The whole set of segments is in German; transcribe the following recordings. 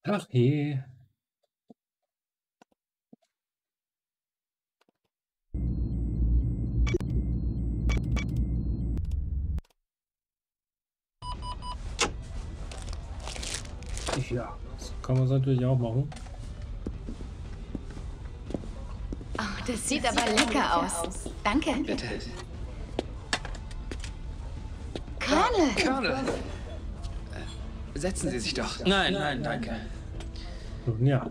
Ach je. Ja, das kann man natürlich auch machen. Oh, das sieht aber lecker aus. Danke. Bitte. Colonel! Colonel! Setzen Sie sich doch. Nein, nein, danke. Nun ja.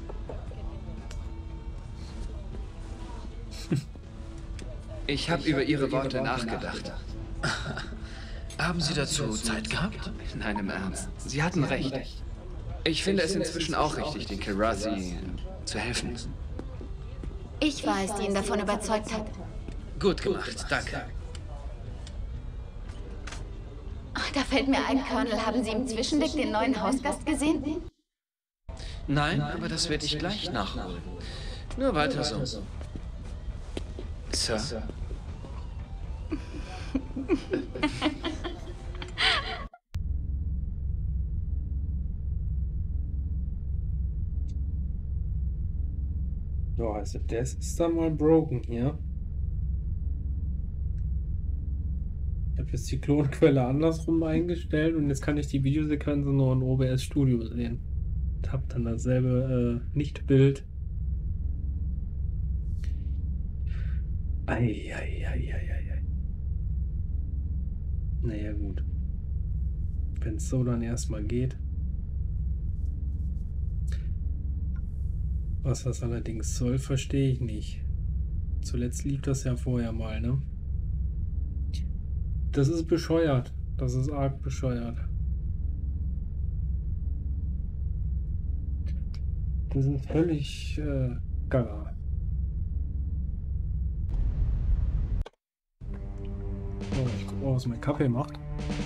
Ich habe über Ihre Worte nachgedacht. Haben Sie dazu Zeit gehabt? Nein, im Ernst. Sie hatten recht. Ich finde es inzwischen auch richtig, den Kilrathi zu helfen. Ich war es, die ihn davon überzeugt hat. Gut gemacht, danke. Oh, da fällt mir ein, Colonel, haben Sie im Zwischendeck den neuen Hausgast gesehen? Nein, aber das werde ich gleich nachholen. Nur weiter so. Sir. Ja, also das ist dann mal broken hier. Ich habe jetzt die Klonquelle andersrum eingestellt und jetzt kann ich die Videosequenzen nur in OBS Studio sehen. Und habe dann dasselbe Nicht-Bild. Eieieiei. Naja, gut. Wenn es so dann erstmal geht. Was das allerdings soll, verstehe ich nicht. Zuletzt lief das ja vorher mal, ne? Das ist bescheuert. Das ist arg bescheuert. Das ist völlig gaga. So, ich gucke mal, was mein Kaffee macht.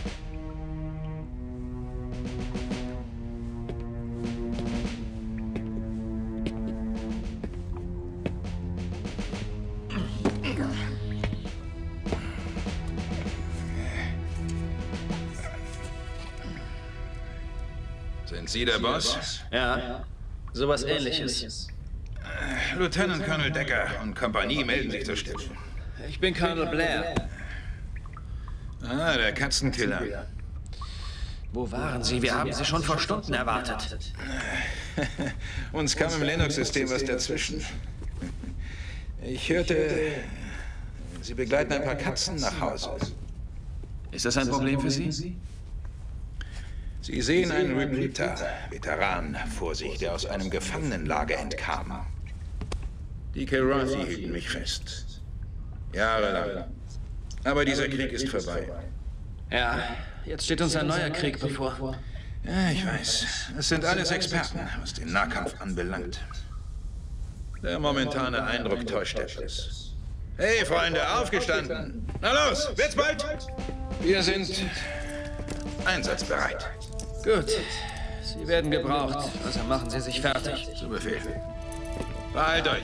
Sind Sie der Boss? Ja, sowas Ähnliches. Lieutenant Colonel Decker und Kompanie melden sich zur Stelle. Ich bin Colonel Blair. Ah, der Katzenkiller. Wo waren Sie? Wir haben Sie schon vor Stunden erwartet. Uns kam im Linux-System was dazwischen. Ich hörte, Sie begleiten ein paar Katzen nach Hause. Ist das ein Problem für Sie? Sie sehen einen Repeater, Veteran, vor sich, der aus einem Gefangenenlager entkam. Die Kilrathi hielten mich fest. Jahrelang. Aber dieser Krieg ist vorbei. Ja, jetzt steht uns ein neuer Krieg bevor. Ja, ich weiß. Es sind alles Experten, was den Nahkampf anbelangt. Der momentane Eindruck täuscht etwas. Hey, Freunde, aufgestanden! Na los, wird's bald! Wir sind einsatzbereit. Gut, Sie werden gebraucht, also machen Sie sich fertig. Zu Befehl. Behalt euch!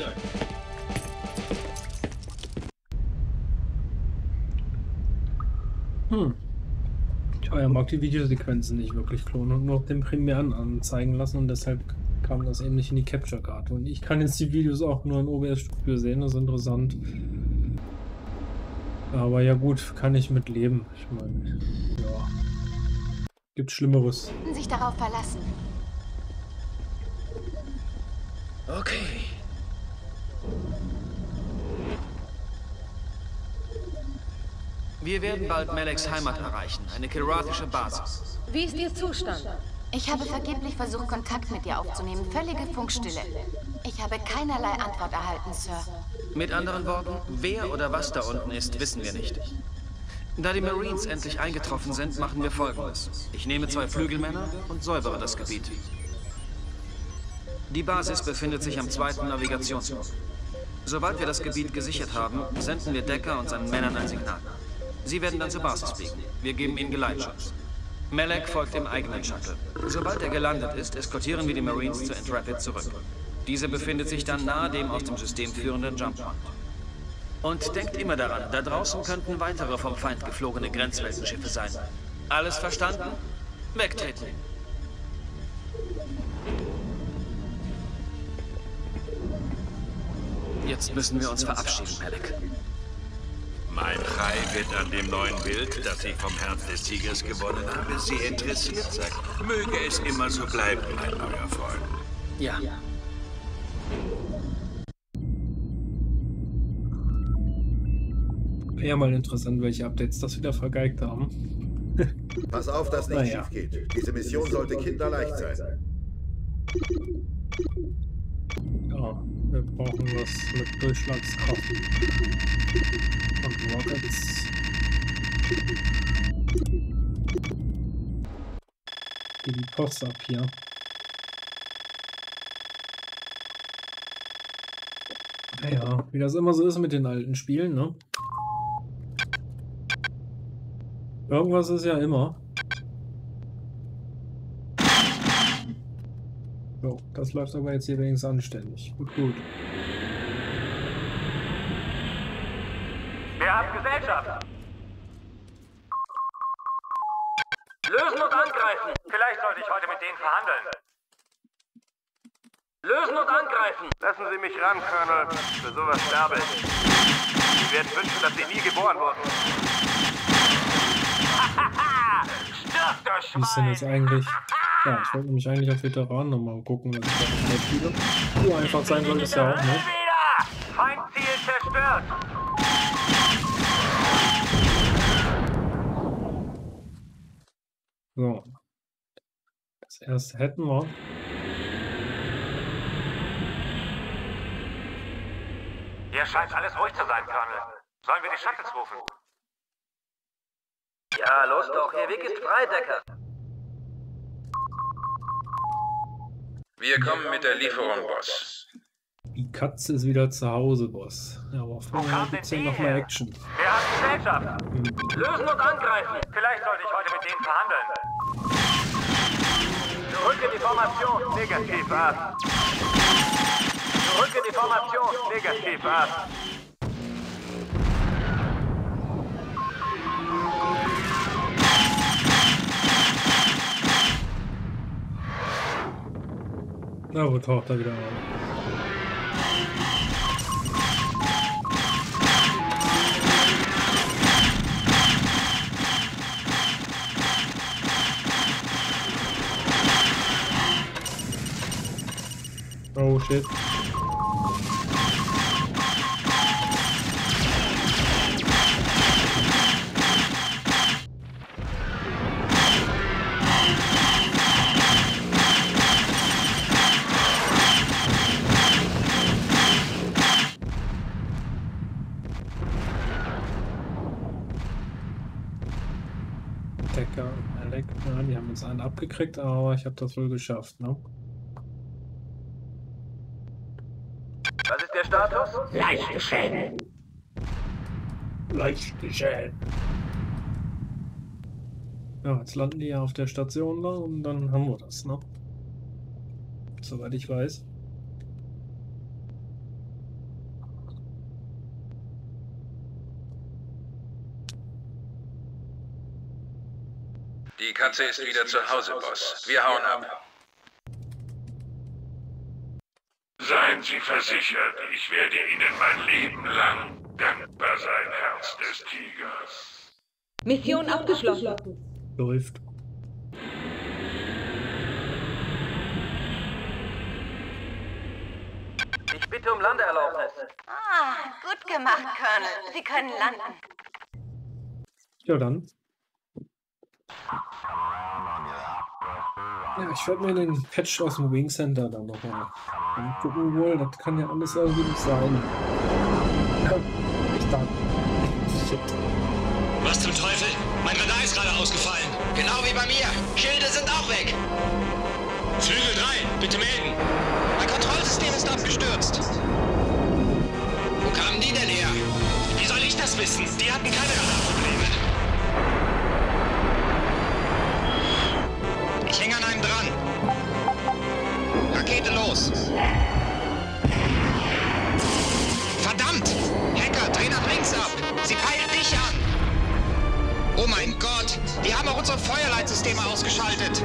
Ich mag die Videosequenzen nicht wirklich klonen und nur auf dem Premieren anzeigen lassen und deshalb kam das eben nicht in die Capture-Karte. Und ich kann jetzt die Videos auch nur in OBS Studio sehen, das ist interessant. Aber ja gut, kann ich mit leben. Ich meine, ja. Gibt Schlimmeres. Sich darauf verlassen. Okay. Wir werden bald Meleks Heimat erreichen, eine kilrathische Basis. Wie ist Ihr Zustand? Ich habe vergeblich versucht, Kontakt mit dir aufzunehmen. Völlige Funkstille. Ich habe keinerlei Antwort erhalten, Sir. Mit anderen Worten, wer oder was da unten ist, wissen wir nicht. Da die Marines endlich eingetroffen sind, machen wir Folgendes. Ich nehme 2 Flügelmänner und säubere das Gebiet. Die Basis befindet sich am 2. Navigationspunkt. Sobald wir das Gebiet gesichert haben, senden wir Decker und seinen Männern ein Signal. Sie werden dann zur Basis fliegen. Wir geben ihnen Geleitschutz. Melek folgt dem eigenen Shuttle. Sobald er gelandet ist, eskortieren wir die Marines zu Intrepid zurück. Diese befindet sich dann nahe dem aus dem System führenden Jump Point. Und denkt immer daran, da draußen könnten weitere vom Feind geflogene Grenzweltenschiffe sein. Alles verstanden? Wegtreten. Jetzt müssen wir uns verabschieden, Melek. Mein Chai wird an dem neuen Bild, das ich vom Herz des Tigers gewonnen habe, sehr interessiert sein. Möge es immer so bleiben, mein neuer Freund. Ja. Wäre mal interessant, welche Updates das wieder vergeigt haben. Pass auf, dass nicht schief geht. Diese Mission sollte kinderleicht sein. Ja, wir brauchen was mit Durchschlagskraft. Und Rockets. Die Post ab hier. Naja, wie das immer so ist mit den alten Spielen, ne? Irgendwas ist ja immer. So, das läuft aber jetzt hier wenigstens anständig. Gut, gut. Wir haben Gesellschaft. Lösen und angreifen. Vielleicht sollte ich heute mit denen verhandeln. Lösen und angreifen. Lassen Sie mich ran, Colonel. Für sowas sterbe ich. Sie werden wünschen, dass Sie nie geboren wurden. Stirb, du Wie ist denn Schwein! jetzt eigentlich? Ja, ich wollte nämlich eigentlich auf Veteranen nochmal gucken, dass ich da nicht mehr spiele. So einfach sein soll das ja auch nicht. Wieder! Feindziel zerstört! So. Das erste hätten wir. Hier scheint alles ruhig zu sein, Colonel. Sollen wir die Shuttles rufen? Ja, los doch. Ihr Weg ist frei, Decker. Wir kommen mit der Lieferung, Boss. Die Katze ist wieder zu Hause, Boss. Ja, aber vorher gibt es ja noch mal Action. Wir haben Gesellschaft. Lösen und angreifen. Vielleicht sollte ich heute mit denen verhandeln. Zurück in die Formation. Negativ ab. Zurück in die Formation. Negativ ab. Na, wo taucht er wieder auf? Oh shit. Decker und Melek, ja, die haben uns einen abgekriegt, aber ich habe das wohl geschafft, ne? Was ist der Status? Leichte Schäden. Leichte Schäden. Ja, jetzt landen die ja auf der Station da und dann haben wir das, ne? Soweit ich weiß. Die Katze ist wieder zu Hause, Boss. Wir hauen ab. Seien Sie versichert, ich werde Ihnen mein Leben lang dankbar sein, Herz des Tigers. Mission abgeschlossen. Läuft. Ich bitte um Landeerlaubnis. Ah, gut gemacht, Colonel. Sie können landen. Ja, dann. Ja, ich werde mir den Patch aus dem Wing Center dann nochmal gucken wohl. Das kann ja alles irgendwie nicht sein. Ja, ich dachte. Shit. Was zum Teufel? Mein Radar ist gerade ausgefallen. Genau wie bei mir. Schilde sind auch weg. Flügel 3, bitte melden. Mein Kontrollsystem ist abgestürzt. Wo kamen die denn her? Wie soll ich das wissen? Die hatten keine Radarprobleme. Ich hänge an einem dran. Rakete los. Verdammt! Hacker, dreh nach links ab. Sie peilt dich an. Oh mein Gott, die haben auch unsere Feuerleitsysteme ausgeschaltet.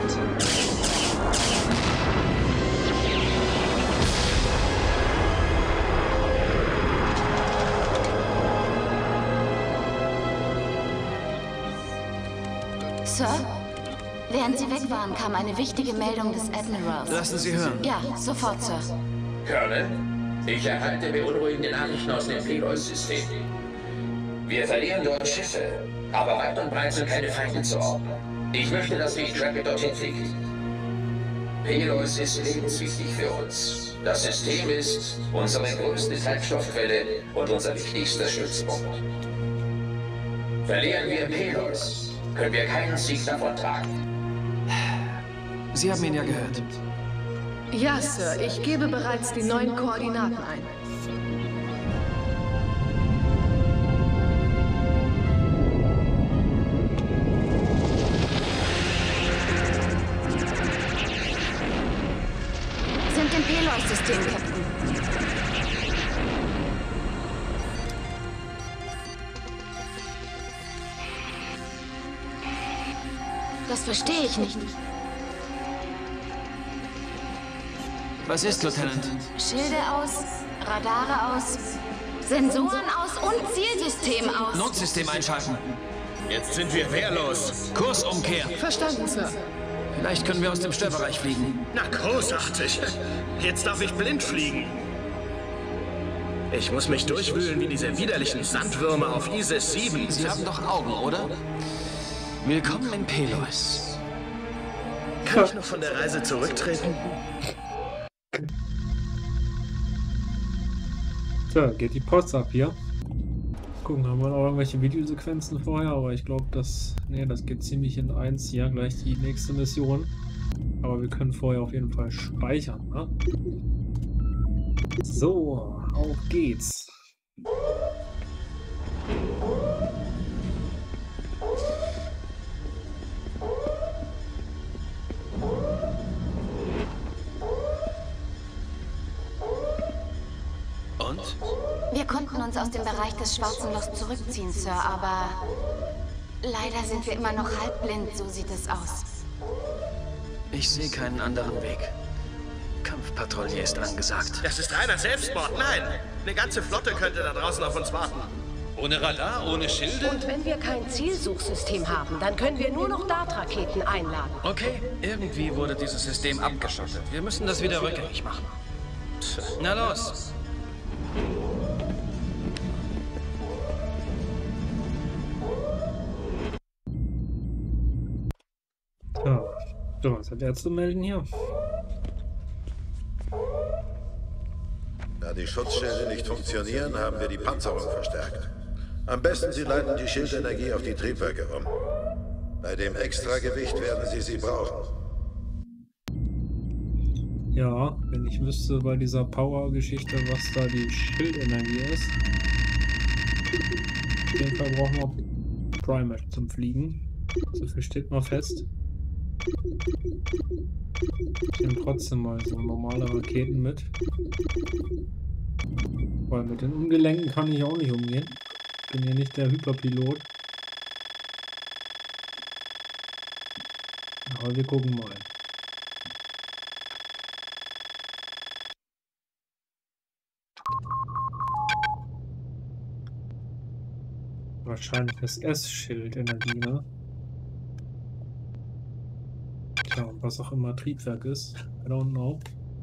Sir? Während Sie weg waren, kam eine wichtige Meldung des Admirals. Lassen Sie hören. Ja, sofort, Sir. Colonel, ich erhalte beunruhigende Nachrichten aus dem Pelois-System. Wir verlieren dort Schiffe, aber weit und breit sind keine Feinde zu orten. Ich möchte, dass die Tracker dorthin fliegt. Pelois ist lebenswichtig für uns. Das System ist unsere größte Treibstoffquelle und unser wichtigster Stützpunkt. Verlieren wir Pelois, können wir keinen Sieg davon tragen. Sie haben ihn ja gehört. Ja, Sir. Ich gebe bereits die neuen Koordinaten ein. Sind im Pelois-System, Captain. Das verstehe ich nicht. Was ist, Lieutenant? Schilde aus, Radare aus, Sensoren aus und Zielsystem aus. Notsystem einschalten. Jetzt sind wir wehrlos. Kursumkehr. Verstanden, Sir. Vielleicht können wir aus dem Störbereich fliegen. Na, großartig. Jetzt darf ich blind fliegen. Ich muss mich durchwühlen wie diese widerlichen Sandwürmer auf Isis 7. Sie haben doch Augen, oder? Willkommen in Pelois. Kann ich noch von der Reise zurücktreten? So, geht die Post ab hier. Gucken, haben wir noch irgendwelche Videosequenzen vorher, aber ich glaube, das geht ziemlich in eins hier, gleich die nächste Mission. Aber wir können vorher auf jeden Fall speichern, ne? So, auf geht's. Wir konnten uns aus dem Bereich des Schwarzen Lochs zurückziehen, Sir, aber leider sind wir immer noch halbblind, so sieht es aus. Ich sehe keinen anderen Weg. Kampfpatrouille ist angesagt. Das ist reiner Selbstmord. Nein, eine ganze Flotte könnte da draußen auf uns warten. Ohne Radar, ohne Schilde? Und wenn wir kein Zielsuchsystem haben, dann können wir nur noch Dart-Raketen einladen. Okay, irgendwie wurde dieses System abgeschottet. Wir müssen das wieder rückgängig machen. Na los! Ja, so, was hat er zu melden hier? Da die Schutzschilde nicht funktionieren, haben wir die Panzerung verstärkt. Am besten, Sie leiten die Schildenergie auf die Triebwerke um. Bei dem Extragewicht werden Sie brauchen. Ja, wenn ich wüsste bei dieser Power-Geschichte, was da die Schildenergie ist. Auf jeden Fall brauchen wir Primer zum Fliegen. So viel steht mal fest. Ich nehme trotzdem mal so normale Raketen mit. Weil mit den Ungelenken kann ich auch nicht umgehen. Ich bin ja nicht der Hyperpilot. Aber wir gucken mal. Wahrscheinlich das S-Schild-Energie, ne? Tja, und was auch immer Triebwerk ist. I don't know.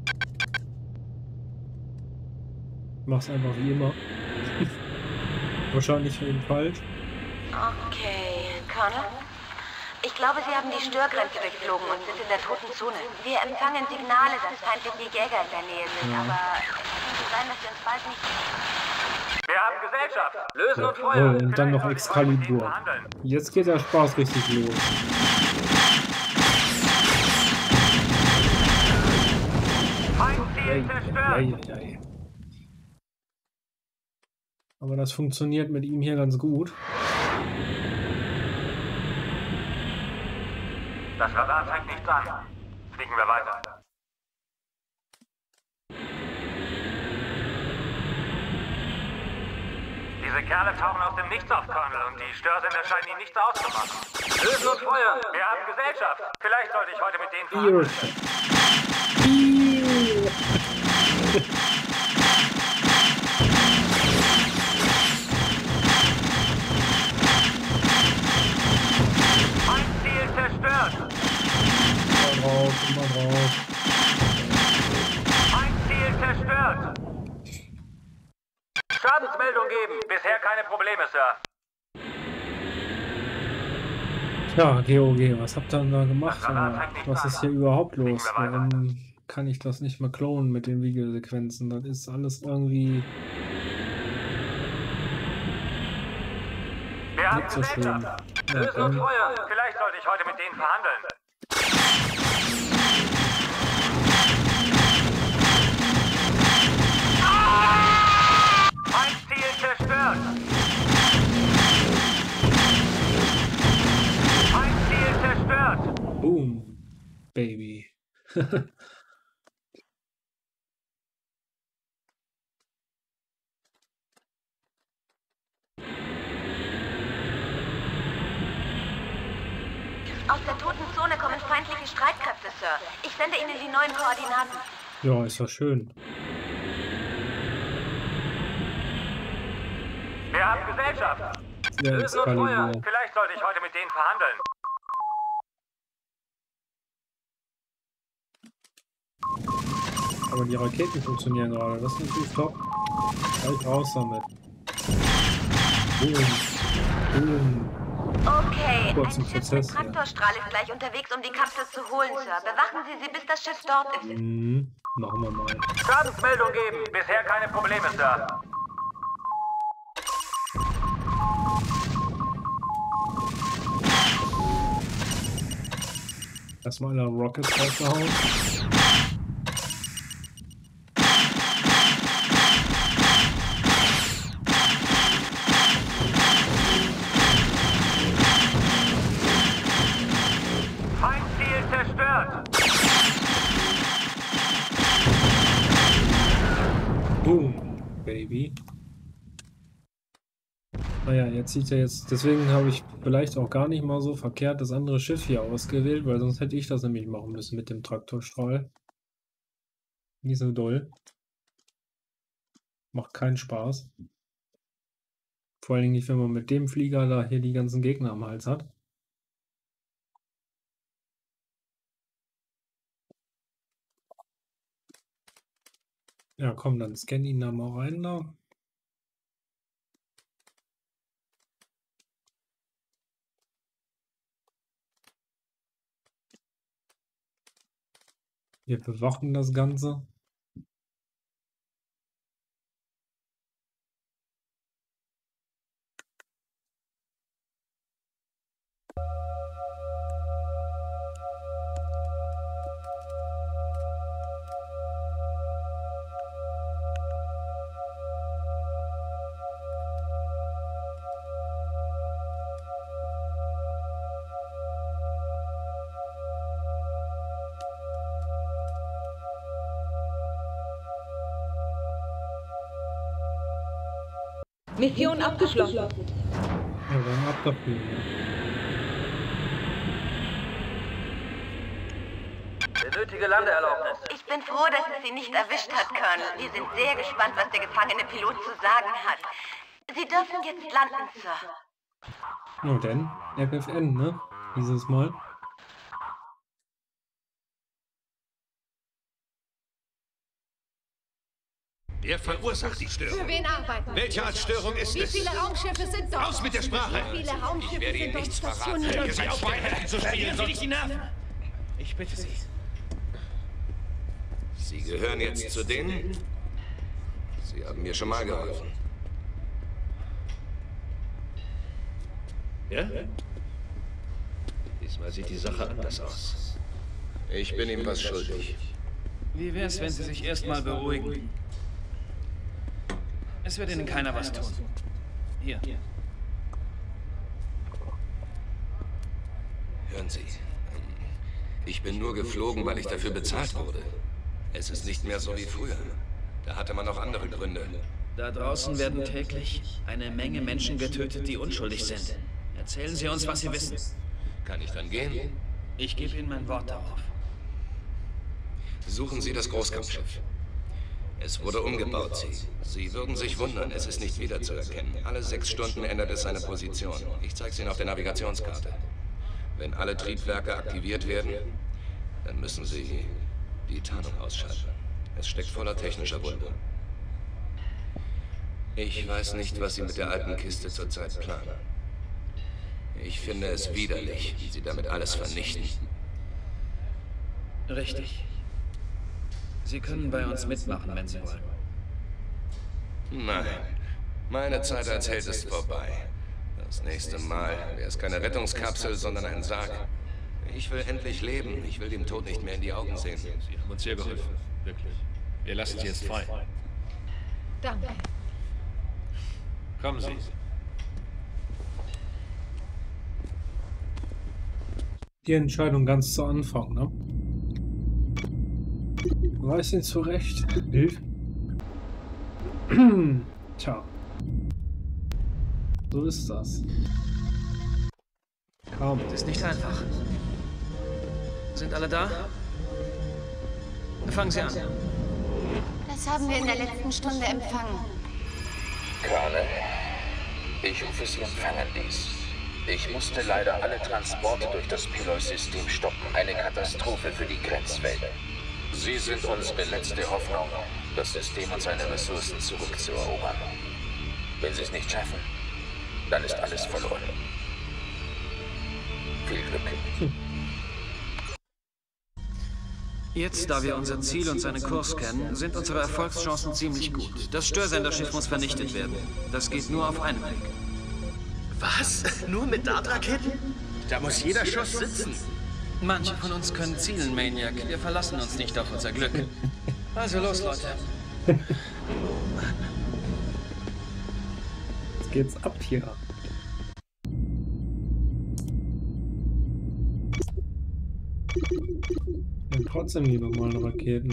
Ich mach's einfach wie immer. Wahrscheinlich eben falsch. Okay, Colonel. Ich glaube, Sie haben die Störgrenze durchflogen und sind in der toten Zone. Wir empfangen Signale, dass feindliche Jäger in der Nähe sind, aber es könnte sein, dass wir uns bald nicht... Wir haben Gesellschaft. Lösen und Ja, Feuer. und dann noch Excalibur. Jetzt geht der Spaß richtig los. Ei. Aber das funktioniert mit ihm hier ganz gut. Das Radar zeigt nichts an. Fliegen wir weiter. Diese Kerle tauchen aus dem Nichts auf, Colonel, und die Störsender scheinen ihnen nichts auszumachen. Lösen und Feuer. Wir haben Gesellschaft. Vielleicht sollte ich heute mit denen zerstört. Schadensmeldung geben. Bisher keine Probleme, Sir. Tja, GOG, was habt ihr denn da gemacht? Was ist hier überhaupt los? Warum kann ich das nicht mehr klonen mit den Videosequenzen? Das ist alles irgendwie nicht so schön. Ja, Lösen und feuern. Vielleicht sollte ich heute mit denen verhandeln. Feindziel zerstört. Feindziel zerstört. Boom, Baby. Aus der toten Zone kommen feindliche Streitkräfte, Sir. Ich sende Ihnen die neuen Koordinaten. Ja, ist ja schön. Wir haben Gesellschaft. Ja, Lösen und feuern. Vielleicht sollte ich heute mit denen verhandeln. Aber die Raketen funktionieren gerade. Das ist natürlich top. Gleich raus damit. Boom. Boom. Okay, Kurzen ein Schiff mit Prozess, Traktorstrahl ist gleich unterwegs, um die Kapsel zu holen, Sir. Bewachen Sie sie, bis das Schiff dort ist. Machen wir mal. Schadensmeldung geben. Bisher keine Probleme, Sir. Erstmal alle Rockets rausgehauen. Feindziel zerstört. Boom, Baby. Naja, jetzt sieht er jetzt, deswegen habe ich vielleicht auch gar nicht mal so verkehrt das andere Schiff hier ausgewählt, weil sonst hätte ich das nämlich machen müssen mit dem Traktorstrahl. Nicht so doll. Macht keinen Spaß. Vor allen Dingen nicht, wenn man mit dem Flieger da hier die ganzen Gegner am Hals hat. Ja, komm, dann scan ihn da mal rein da. Wir bewachen das Ganze. Mission abgeschlossen. Ja, dann ab dafür. Benötige Landeerlaubnis. Ich bin froh, dass es Sie nicht erwischt hat, Colonel. Wir sind sehr gespannt, was der gefangene Pilot zu sagen hat. Sie dürfen jetzt landen, Sir. Oh, denn FFN, ne? Dieses Mal. Wer verursacht die Störung? Für wen arbeiten? Welche Art Störung ist Wie es? viele Raumschiffe sind dort? Aus mit der Sprache! Wie viele Raumschiffe werde Ihnen sind dort nichts verraten. stationiert? Hören Sie auf, Beine zu spielen, Sie nicht die Nerven. Ich bitte Sie. Sie gehören jetzt zu denen? Sie haben mir schon mal geholfen. Ja? Diesmal sieht die Sache anders aus. Ich bin ihm was schuldig. Wie wär's, wenn Sie sich erstmal beruhigen? Es wird Ihnen keiner was tun. Hier. Hören Sie, ich bin nur geflogen, weil ich dafür bezahlt wurde. Es ist nicht mehr so wie früher. Da hatte man noch andere Gründe. Da draußen werden täglich eine Menge Menschen getötet, die unschuldig sind. Erzählen Sie uns, was Sie wissen. Kann ich dann gehen? Ich gebe Ihnen mein Wort darauf. Suchen Sie das Großkampfschiff. Es wurde umgebaut, Sie würden sich wundern, es ist nicht wiederzuerkennen. Alle 6 Stunden ändert es seine Position. Ich zeige es Ihnen auf der Navigationskarte. Wenn alle Triebwerke aktiviert werden, dann müssen Sie die Tarnung ausschalten. Es steckt voller technischer Wunder. Ich weiß nicht, was Sie mit der alten Kiste zurzeit planen. Ich finde es widerlich, wie Sie damit alles vernichten. Richtig. Sie können bei uns mitmachen, wenn Sie wollen. Nein, meine Zeit als Held ist vorbei. Das nächste Mal wäre es keine Rettungskapsel, sondern ein Sarg. Ich will endlich leben. Ich will dem Tod nicht mehr in die Augen sehen. Sie haben uns sehr geholfen. Wirklich. Wir lassen Sie jetzt frei. Danke. Kommen Sie. Die Entscheidung ganz zu Anfang, ne? Weiß ihn zurecht. Bild. Tja. So ist das. Kaum. Das ist nicht einfach. Sind alle da? Fangen Sie an. Das haben wir in der letzten Stunde empfangen. Colonel, ich hoffe, Sie empfangen dies. Ich musste leider alle Transporte durch das Pyloi-System stoppen. Eine Katastrophe für die Grenzwelt. Sie sind unsere letzte Hoffnung, das System und seine Ressourcen zurückzuerobern. Wenn Sie es nicht schaffen, dann ist alles verloren. Viel Glück. Jetzt, da wir unser Ziel und seinen Kurs kennen, sind unsere Erfolgschancen ziemlich gut. Das Störsenderschiff muss vernichtet werden. Das geht nur auf einen Blick. Was? Nur mit Dartraketen? Da muss jeder Schuss sitzen. Manche von uns können zielen, Maniac. Wir verlassen uns nicht auf unser Glück. Also los, Leute. Jetzt geht's ab hier. Und trotzdem lieber mal Raketen.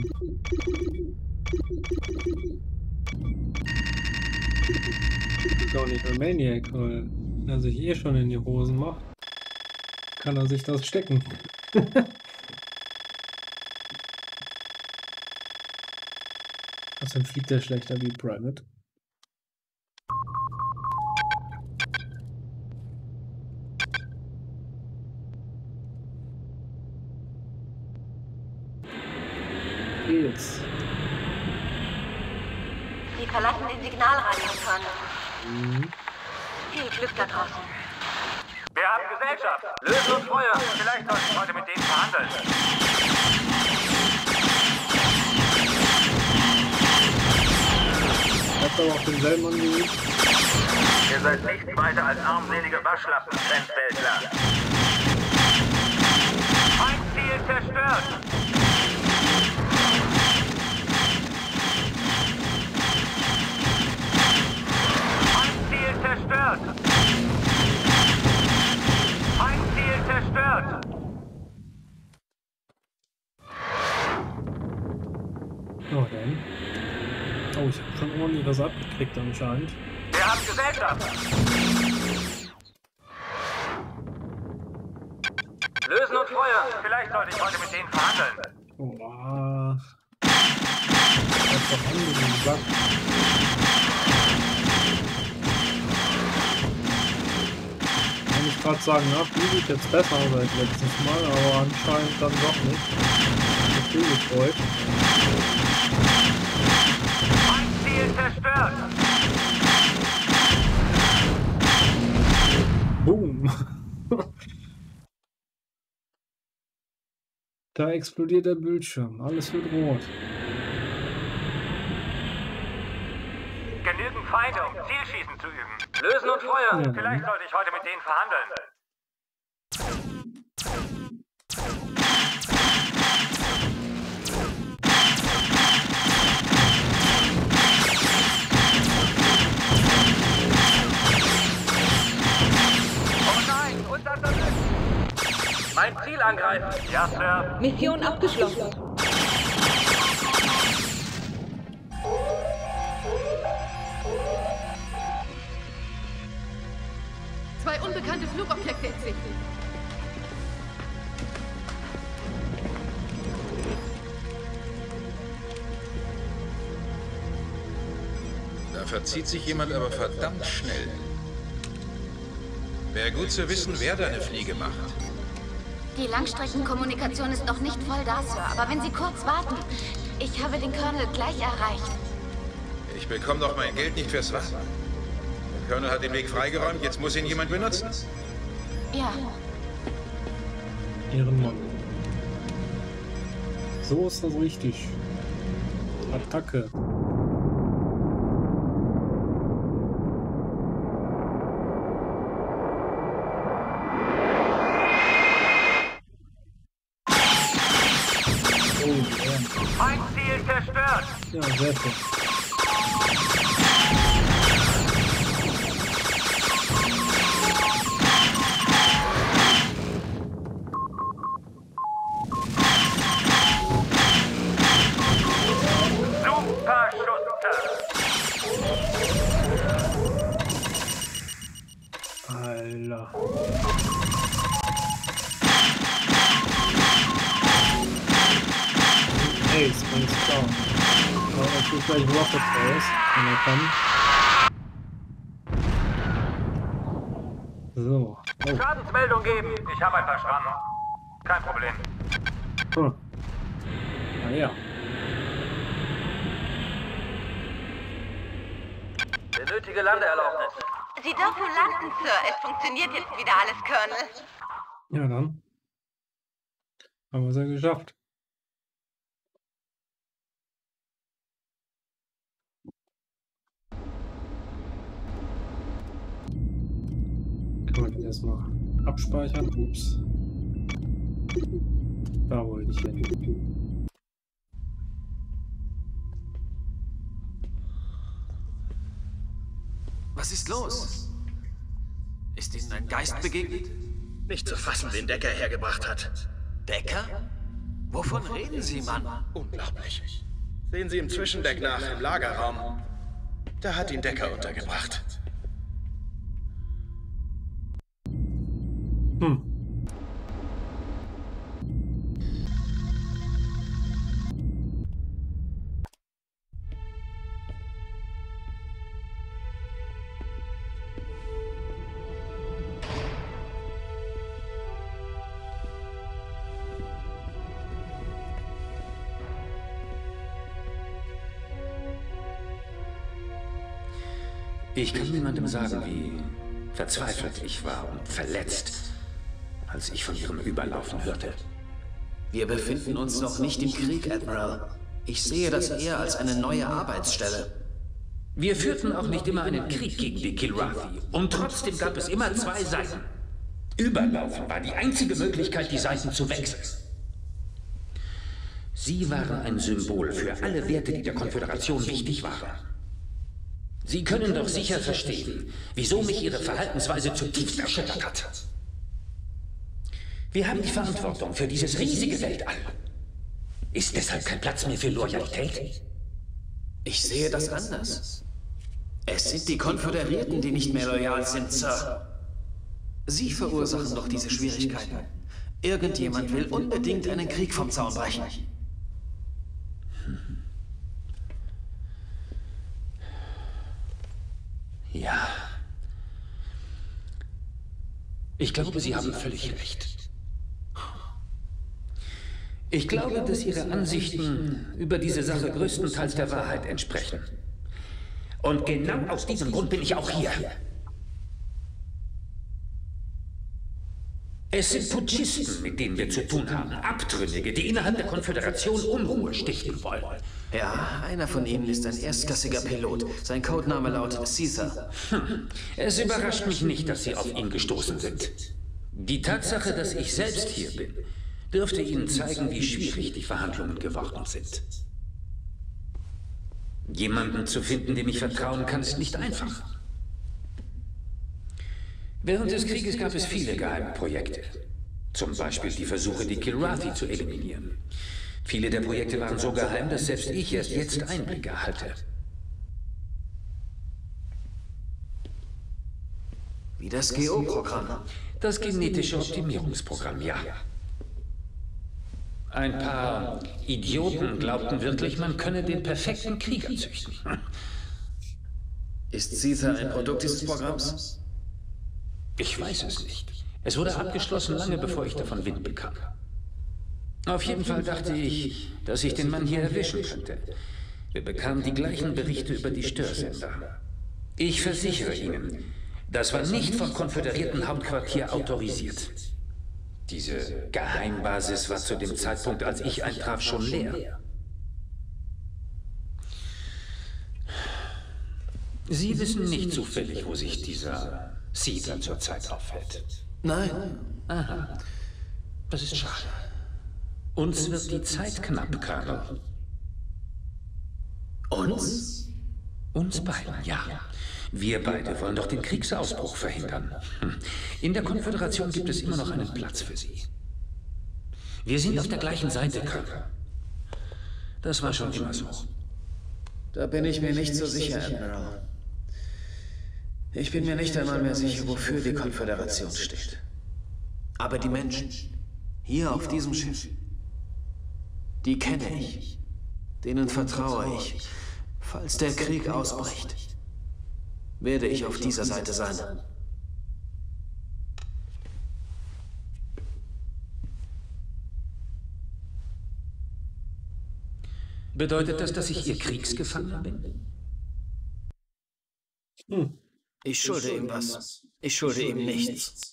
Doch nicht für Maniac, weil er sich eh schon in die Hosen macht, kann er sich das stecken. Außerdem fliegt er schlechter wie Private. Jetzt. Sie verlassen den Signalradio, Colonel. Viel Glück da draußen. Wir haben Gesellschaft. Lösen und Feuer. Vielleicht sollte ich heute mit denen verhandeln. Habt ihr auch denselben angelegt? Ihr seid nichts weiter als armselige Waschlappen, Grenzweltler. Ein Ziel zerstört. Zerstört! Ein Ziel zerstört! Oh, denn. Oh, ich habe schon ordentlich was abgekriegt anscheinend. Wir haben Gesellschaft! Lösen und Feuer! Vielleicht sollte ich heute mit denen verhandeln. Oh, das ist doch angenehm. Ich gerade sagen, na, fliege ich jetzt besser als letztes Mal, aber anscheinend dann doch nicht. Ich bin gefreut. Ein Ziel zerstört! Boom! Da explodiert der Bildschirm. Alles wird rot. Genügend Feinde, um Zielschießen zu üben. Lösen und Feuer. Ja. Vielleicht sollte ich heute mit denen verhandeln. Oh nein, unser Schiff! Mein Ziel angreifen. Ja, Sir. Mission abgeschlossen. Zwei unbekannte Flugobjekte in Sicht. Da verzieht sich jemand aber verdammt schnell. Wäre gut zu wissen, wer da eine Fliege macht. Die Langstreckenkommunikation ist noch nicht voll da, Sir. Aber wenn Sie kurz warten... Ich habe den Colonel gleich erreicht. Ich bekomme doch mein Geld nicht fürs Wasser. Der Colonel hat den Weg freigeräumt, jetzt muss ihn jemand benutzen. Ja. Ehrenmann. So ist das richtig. Attacke. Ein Ziel zerstört. Ja, sehr schön. Super Schuster. Alter. Hey, ist ganz klar. Aber natürlich gleich Rocket raus, wenn er kann. So. Oh. Schadensmeldung geben. Ich habe ein paar Schrammen. Kein Problem. Hm. Naja. Benötige Landeerlaubnis. Sie dürfen landen, Sir. Es funktioniert jetzt wieder alles, Colonel. Ja, dann. Haben wir es ja geschafft. Kann man das erstmal abspeichern? Ups. Da wollte ich hin. Was ist los? Ist Ihnen ein Geist begegnet? Nicht zu fassen, wen Decker hergebracht hat. Decker? Wovon reden Sie, Mann? Unglaublich. Sehen Sie im Zwischendeck nach, im Lagerraum. Da hat ihn Decker untergebracht. Hm. Ich kann niemandem sagen, wie verzweifelt ich war und verletzt, als ich von ihrem Überlaufen hörte. Wir befinden uns noch nicht im Krieg, Admiral. Ich sehe das eher als eine neue Arbeitsstelle. Wir führten auch nicht immer einen Krieg gegen die Kilrathi. Und trotzdem gab es immer zwei Seiten. Überlaufen war die einzige Möglichkeit, die Seiten zu wechseln. Sie waren ein Symbol für alle Werte, die der Konföderation wichtig waren. Sie können doch sicher verstehen, wieso mich Ihre Verhaltensweise zutiefst erschüttert hat. Wir haben die Verantwortung für dieses riesige Weltall. Ist deshalb kein Platz mehr für Loyalität? Ich sehe das anders. Es sind die Konföderierten, die nicht mehr loyal sind, Sir. Sie verursachen doch diese Schwierigkeiten. Irgendjemand will unbedingt einen Krieg vom Zaun brechen. Ja. Ich glaube, Sie haben völlig recht. Ich glaube, dass Ihre Ansichten über diese Sache größtenteils der Wahrheit entsprechen. Und genau aus diesem Grund bin ich auch hier. Es sind Putschisten, mit denen wir zu tun haben. Abtrünnige, die innerhalb der Konföderation Unruhe stiften wollen. Ja, einer von ihnen ist ein erstklassiger Pilot. Sein Codename lautet Caesar. Es überrascht mich nicht, dass Sie auf ihn gestoßen sind. Die Tatsache, dass ich selbst hier bin, dürfte Ihnen zeigen, wie schwierig die Verhandlungen geworden sind. Jemanden zu finden, dem ich vertrauen kann, ist nicht einfach. Während des Krieges gab es viele geheime Projekte. Zum Beispiel die Versuche, die Kilrathi zu eliminieren. Viele der Projekte waren so geheim, dass selbst ich erst jetzt Einblick erhalte. Wie das GO-Programm. Das genetische Optimierungsprogramm, ja. Ein paar Idioten glaubten wirklich, man könne den perfekten Krieger züchten. Ist Caesar ein Produkt dieses Programms? Ich weiß es nicht. Es wurde abgeschlossen, lange bevor ich davon Wind bekam. Auf jeden Fall dachte ich, dass ich den Mann hier erwischen könnte. Wir bekamen die gleichen Berichte über die Störsender. Ich versichere Ihnen, das war nicht vom konföderierten Hauptquartier autorisiert. Diese Geheimbasis war zu dem Zeitpunkt, als ich eintraf, schon leer. Sie wissen nicht zufällig, wo sich dieser Siedler zurzeit aufhält? Nein. Aha. Das ist schade. Uns wird die Zeit knapp, Colonel. Uns? Uns beiden, ja. Wir beide wollen doch den Kriegsausbruch verhindern. In der Konföderation gibt es immer noch einen Platz für Sie. Wir sind auf der gleichen Seite, Colonel. Das war schon immer so. Da bin ich mir nicht so sicher, Admiral. Ich bin mir nicht einmal mehr sicher, wofür die Konföderation steht. Aber die Menschen, hier auf diesem Schiff, die kenne ich. Denen vertraue ich. Falls der Krieg ausbricht, werde ich auf dieser Seite sein. Bedeutet das, dass ich Ihr Kriegsgefangener bin? Ich schulde ihm was. Ich schulde ihm nichts.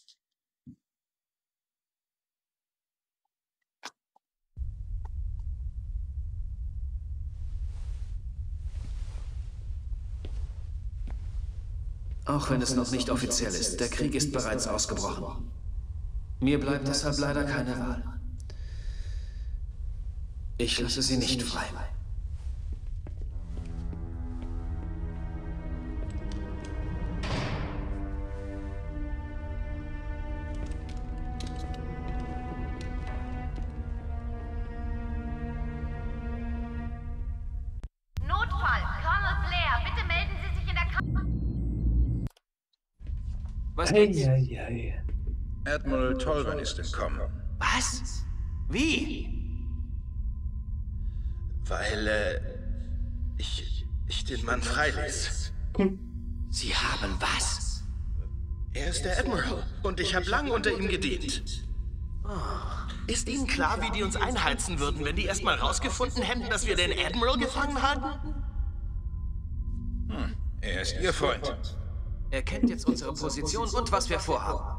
Auch wenn es noch nicht offiziell ist, der Krieg ist bereits ausgebrochen. Mir bleibt deshalb leider keine Wahl. Ich lasse sie nicht frei. Notfall! Colonel Blair, bitte melden Sie sich in der Was gibt's? Admiral Tolvan ist entkommen. Was? Wie? Weil, ich den Mann freiließ. Sie haben was? Er ist der Admiral und ich habe lange unter ihm gedient. Ist Ihnen klar, wie die uns einheizen würden, wenn die erst mal rausgefunden hätten, dass wir den Admiral gefangen halten? Er ist Ihr Freund. Er kennt jetzt unsere Position und was wir vorhaben.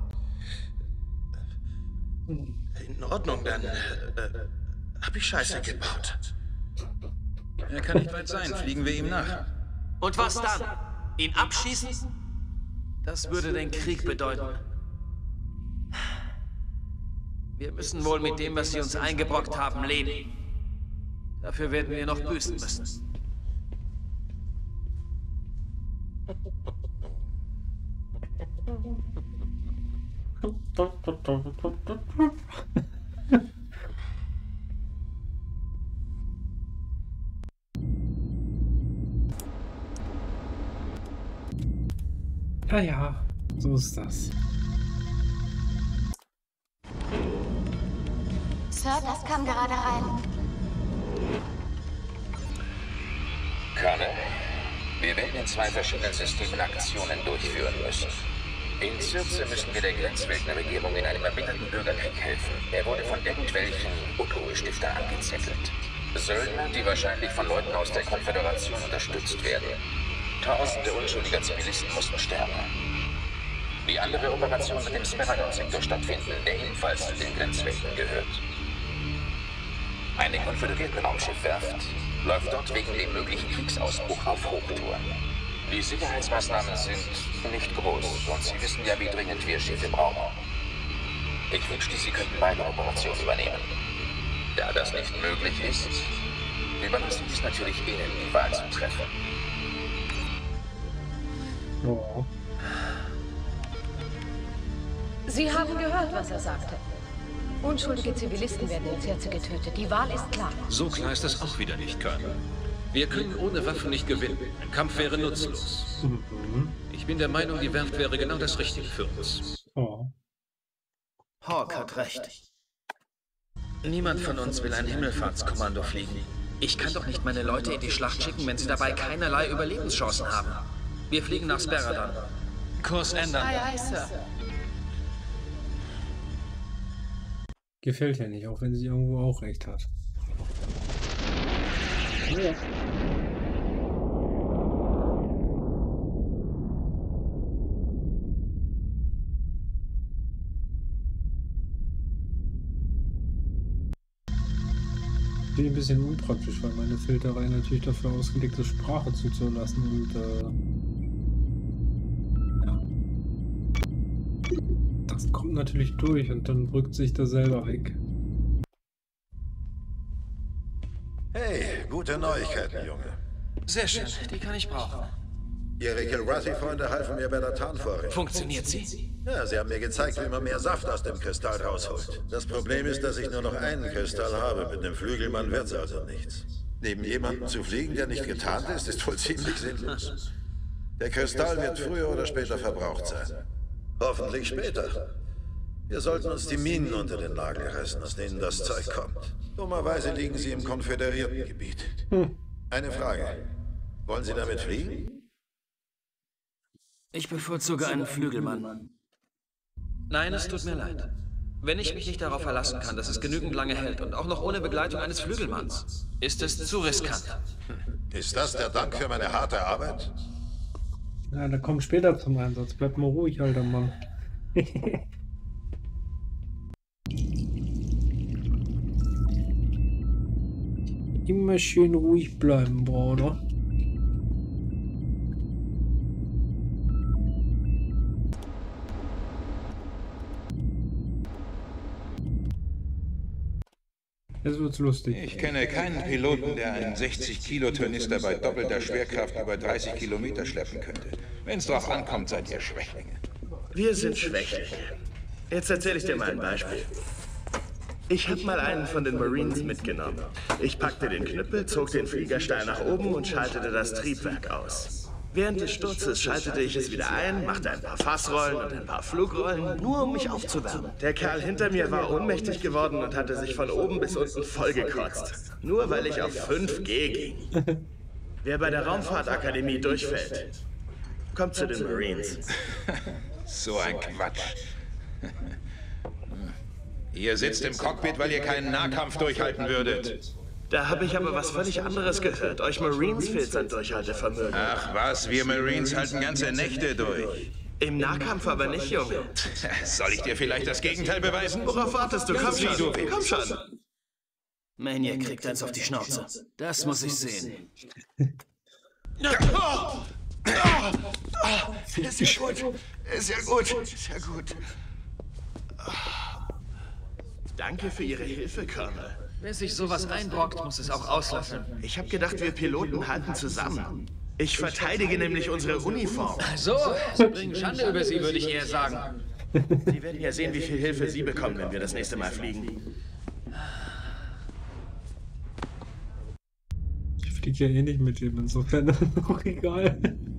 In Ordnung, dann hab ich Scheiße gebaut. Er kann nicht weit sein. Fliegen wir ihm nach. Und was dann? Ihn abschießen? Das würde den Krieg bedeuten. Wir müssen wohl mit dem, was sie uns eingebrockt haben, leben. Dafür werden wir noch büßen müssen. Ja, ja, so ist das. Sir, das kam gerade rein. Colonel, wir werden in 2 verschiedenen Systemen Aktionen durchführen müssen. In Circe müssen wir der Grenzweltenregierung in einem erbitterten Bürgerkrieg helfen. Er wurde von irgendwelchen Unruhestiftern angezettelt. Söldner, die wahrscheinlich von Leuten aus der Konföderation unterstützt werden. Tausende unschuldiger Zivilisten mussten sterben. Die andere Operation wird im Speragon-Sektor stattfinden, der ebenfalls zu den Grenzwelten gehört. Eine konföderierte Raumschiffwerft läuft dort wegen dem möglichen Kriegsausbruch auf Hochtouren. Die Sicherheitsmaßnahmen sind nicht groß und Sie wissen ja, wie dringend wir Schiffe brauchen. Ich wünschte, Sie könnten beide Operationen übernehmen. Da das nicht möglich ist, überlasse ich es natürlich Ihnen, die Wahl zu treffen. Oh. Sie haben gehört, was er sagte. Unschuldige Zivilisten werden in Circe getötet. Die Wahl ist klar. So klar ist das auch wieder nicht, Colonel. Wir können ohne Waffen nicht gewinnen. Ein Kampf wäre nutzlos. Ich bin der Meinung, die Werft wäre genau das Richtige für uns. Oh. Hawk hat recht. Niemand von uns will ein Himmelfahrtskommando fliegen. Ich kann doch nicht meine Leute in die Schlacht schicken, wenn sie dabei keinerlei Überlebenschancen haben. Wir fliegen nach Speragon. Kurs ändern. Aye, aye, Sir. Gefällt ja nicht, auch wenn sie irgendwo auch recht hat. Ja. Finde ich ein bisschen unpraktisch, weil meine Filterei natürlich dafür ausgelegt ist, Sprache zuzulassen und ja. Das kommt natürlich durch und dann drückt sich da selber weg. Hey, gute Neuigkeiten, Junge. Sehr schön, die kann ich brauchen. Ihre Kilrathi-Freunde halfen mir bei der Tarnvorrichtung. Funktioniert sie? Ja, sie haben mir gezeigt, wie man mehr Saft aus dem Kristall rausholt. Das Problem ist, dass ich nur noch einen Kristall habe. Mit einem Flügelmann wird's also nichts. Neben jemandem zu fliegen, der nicht getarnt ist, ist wohl ziemlich sinnlos. Der Kristall wird früher oder später verbraucht sein. Hoffentlich später. Wir sollten uns die Minen unter den Nagel reißen, aus denen das Zeug kommt. Dummerweise liegen sie im konföderierten Gebiet. Eine Frage. Wollen Sie damit fliegen? Ich bevorzuge einen Flügelmann. Nein, es tut mir leid. Wenn ich mich nicht darauf verlassen kann, dass es genügend lange hält und auch noch ohne Begleitung eines Flügelmanns, ist es zu riskant. Ist das der Dank für meine harte Arbeit? Ja, da kommt später zum Einsatz. Bleib mal ruhig, alter Mann. Immer schön ruhig bleiben, Bruder. Jetzt wird's lustig. Ich kenne keinen Piloten, der einen 60-Kilo-Tornister bei doppelter Schwerkraft über 30 Kilometer schleppen könnte. Wenn es drauf ankommt, seid ihr Schwächlinge. Wir sind Schwächlinge. Jetzt erzähle ich dir mal ein Beispiel. Ich habe mal einen von den Marines mitgenommen. Ich packte den Knüppel, zog den Flieger steil nach oben und schaltete das Triebwerk aus. Während des Sturzes schaltete ich es wieder ein, machte ein paar Fassrollen und ein paar Flugrollen, nur um mich aufzuwärmen. Der Kerl hinter mir war ohnmächtig geworden und hatte sich von oben bis unten vollgekotzt. Nur weil ich auf 5G ging. Wer bei der Raumfahrtakademie durchfällt, kommt zu den Marines. So ein Quatsch. Ihr sitzt im Cockpit, weil ihr keinen Nahkampf durchhalten würdet. Da habe ich aber was völlig anderes gehört. Euch Marines fehlt sein Durchhaltevermögen. Ach was, wir Marines halten ganze Nächte durch. Im Nahkampf aber nicht, Junge. Soll ich dir vielleicht das Gegenteil beweisen? Worauf wartest du? Komm schon, komm schon. Maniac kriegt eins auf die Schnauze. Das muss ich sehen. Ist ja gut. Ist ja gut. Ist ja gut. Danke für Ihre Hilfe, Colonel. Wer sich sowas einbrockt, muss es auch auslassen. Ich habe gedacht, wir Piloten halten zusammen. Ich verteidige nämlich unsere Uniform. So, Sie bringen Schande über Sie, würde ich eher sagen. Sie werden ja sehen, wie viel Hilfe Sie bekommen, wenn wir das nächste Mal fliegen. Ich fliege ja eh nicht mit ihm, insofern ist auch egal.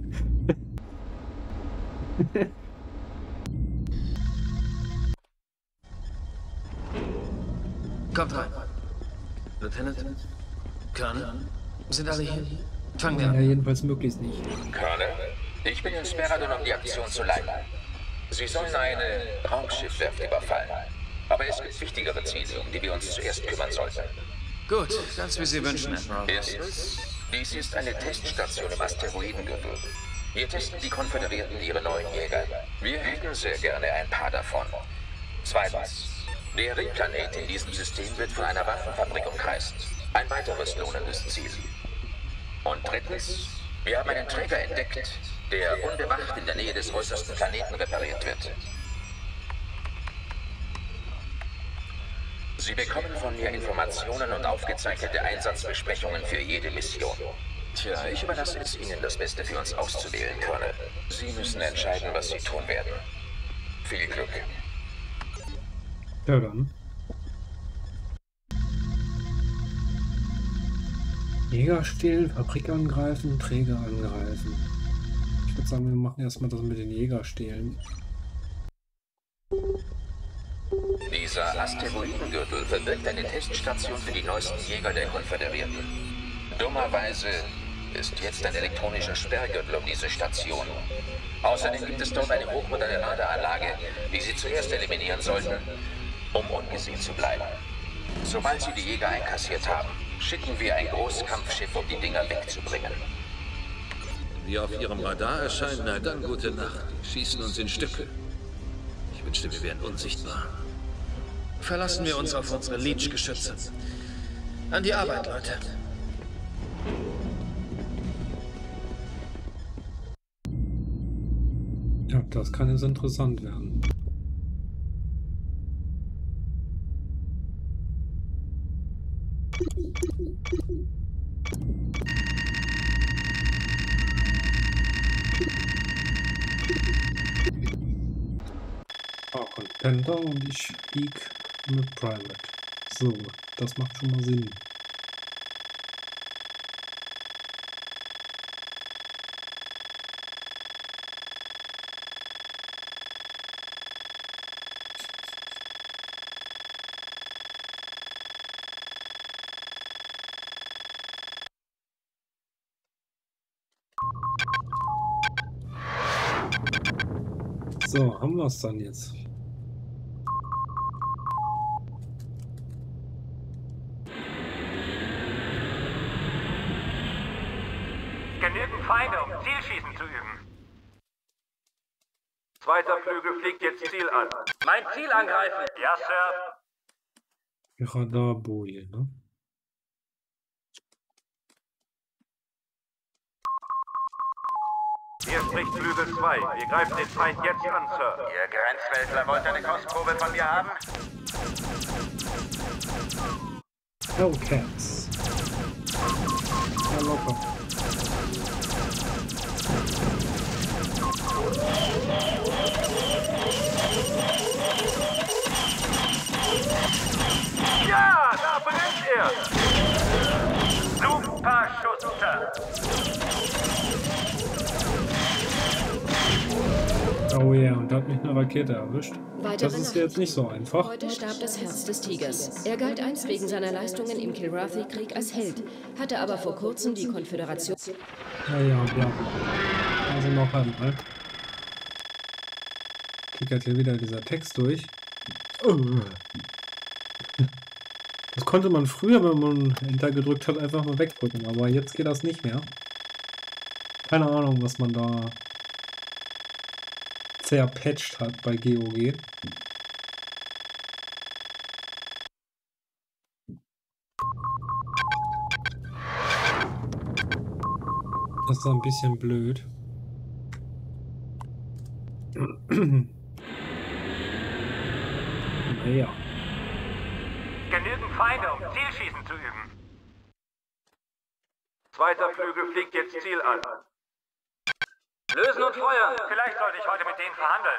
Kommt rein. Lieutenant? Colonel? Sind alle hier? Fangen wir an. Ja, jedenfalls möglichst nicht. Colonel, ich bin in Speradon, um die Aktion zu leiten. Sie sollen eine Raumschiffwerft überfallen. Aber es gibt wichtigere Ziele, um die wir uns zuerst kümmern sollten. Gut, ganz wie Sie wünschen, Admiral. Erstens, dies ist eine Teststation im Asteroidengürtel. Hier testen die Konföderierten ihre neuen Jäger. Wir hätten sehr gerne ein paar davon. Zweitens, der Ringplanet in diesem System wird von einer Waffenfabrik umkreist. Ein weiteres lohnendes Ziel. Und drittens, wir haben einen Träger entdeckt, der unbewacht in der Nähe des äußersten Planeten repariert wird. Sie bekommen von mir Informationen und aufgezeichnete Einsatzbesprechungen für jede Mission. Tja, ich überlasse es Ihnen, das Beste für uns auszuwählen, Colonel. Sie müssen entscheiden, was Sie tun werden. Viel Glück. Ja, dann. Jäger stehlen, Fabrik angreifen, Träger angreifen. Ich würde sagen, wir machen erstmal das mit den Jäger stehlen. Dieser Asteroidengürtel verbirgt eine Teststation für die neuesten Jäger der Konföderierten. Dummerweise ist jetzt ein elektronischer Sperrgürtel um diese Station. Außerdem gibt es dort eine hochmoderne Radaranlage, die Sie zuerst eliminieren sollten, um ungesehen zu bleiben. Sobald sie die Jäger einkassiert haben, schicken wir ein Großkampfschiff, um die Dinger wegzubringen. Wenn wir auf ihrem Radar erscheinen, na dann gute Nacht. Die schießen uns in Stücke. Ich wünschte, wir wären unsichtbar. Verlassen wir uns auf unsere Leech-Geschütze. An die Arbeit, Leute. Ja, das kann jetzt interessant werden. Panda und ich fliege mit Private. So, das macht schon mal Sinn. So, haben wir es dann jetzt? Genügend Feinde, um Zielschießen zu üben. Zweiter Flügel fliegt jetzt Ziel an. Mein Ziel angreifen. Ja, Sir. Die Radarboje, ne? Hier spricht Flügel 2. Wir greifen den Feind jetzt an, Sir. Ihr Grenzweltler wollt eine Kostprobe von mir haben? Hellcats. Ja, locker. Ja, da brennt er! Super Schuss, Sir. Oh ja, und da hat mich eine Rakete erwischt. Weitere Das ist jetzt nicht so einfach. Heute starb das Herz des Tigers. Er galt einst wegen seiner Leistungen im Kilrathi-Krieg als Held, hatte aber vor kurzem die Konföderation... Ja. Also noch einmal. Klickert hier wieder dieser Text durch. Das konnte man früher, wenn man Enter gedrückt hat, einfach mal wegdrücken. Aber jetzt geht das nicht mehr. Keine Ahnung, was man da zerpatcht hat bei GOG. Das ist ein bisschen blöd. Naja. Genügend Feinde, um Zielschießen zu üben. Zweiter Flügel fliegt jetzt Ziel an. Lösen und feuern. Vielleicht sollte ich heute mit denen verhandeln.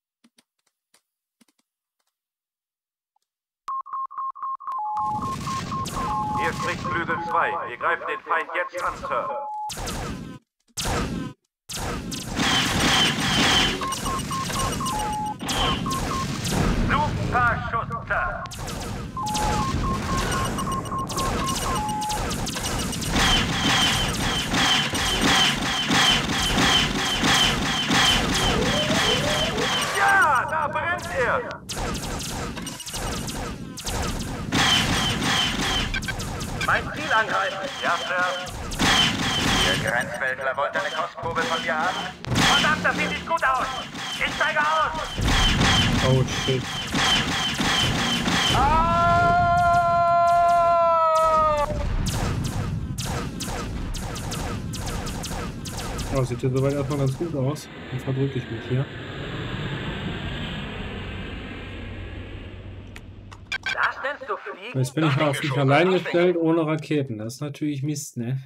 Hier spricht Flügel 2. Wir greifen den Feind jetzt an, Sir. Super Schuss, Sir. Ja, da brennt er! Mein Ziel angreifen! Ja, Sir. Ihr Grenzweltler wollt eine Kostprobe von mir haben? Verdammt, das sieht nicht gut aus! Ich steige aus! Oh shit. Oh, sieht ja soweit erstmal ganz gut aus. Dann verdrücke ich mich hier. Das nennst du Fliegen? Jetzt bin ich mal auf mich allein gestellt, ohne Raketen. Das ist natürlich Mist, ne?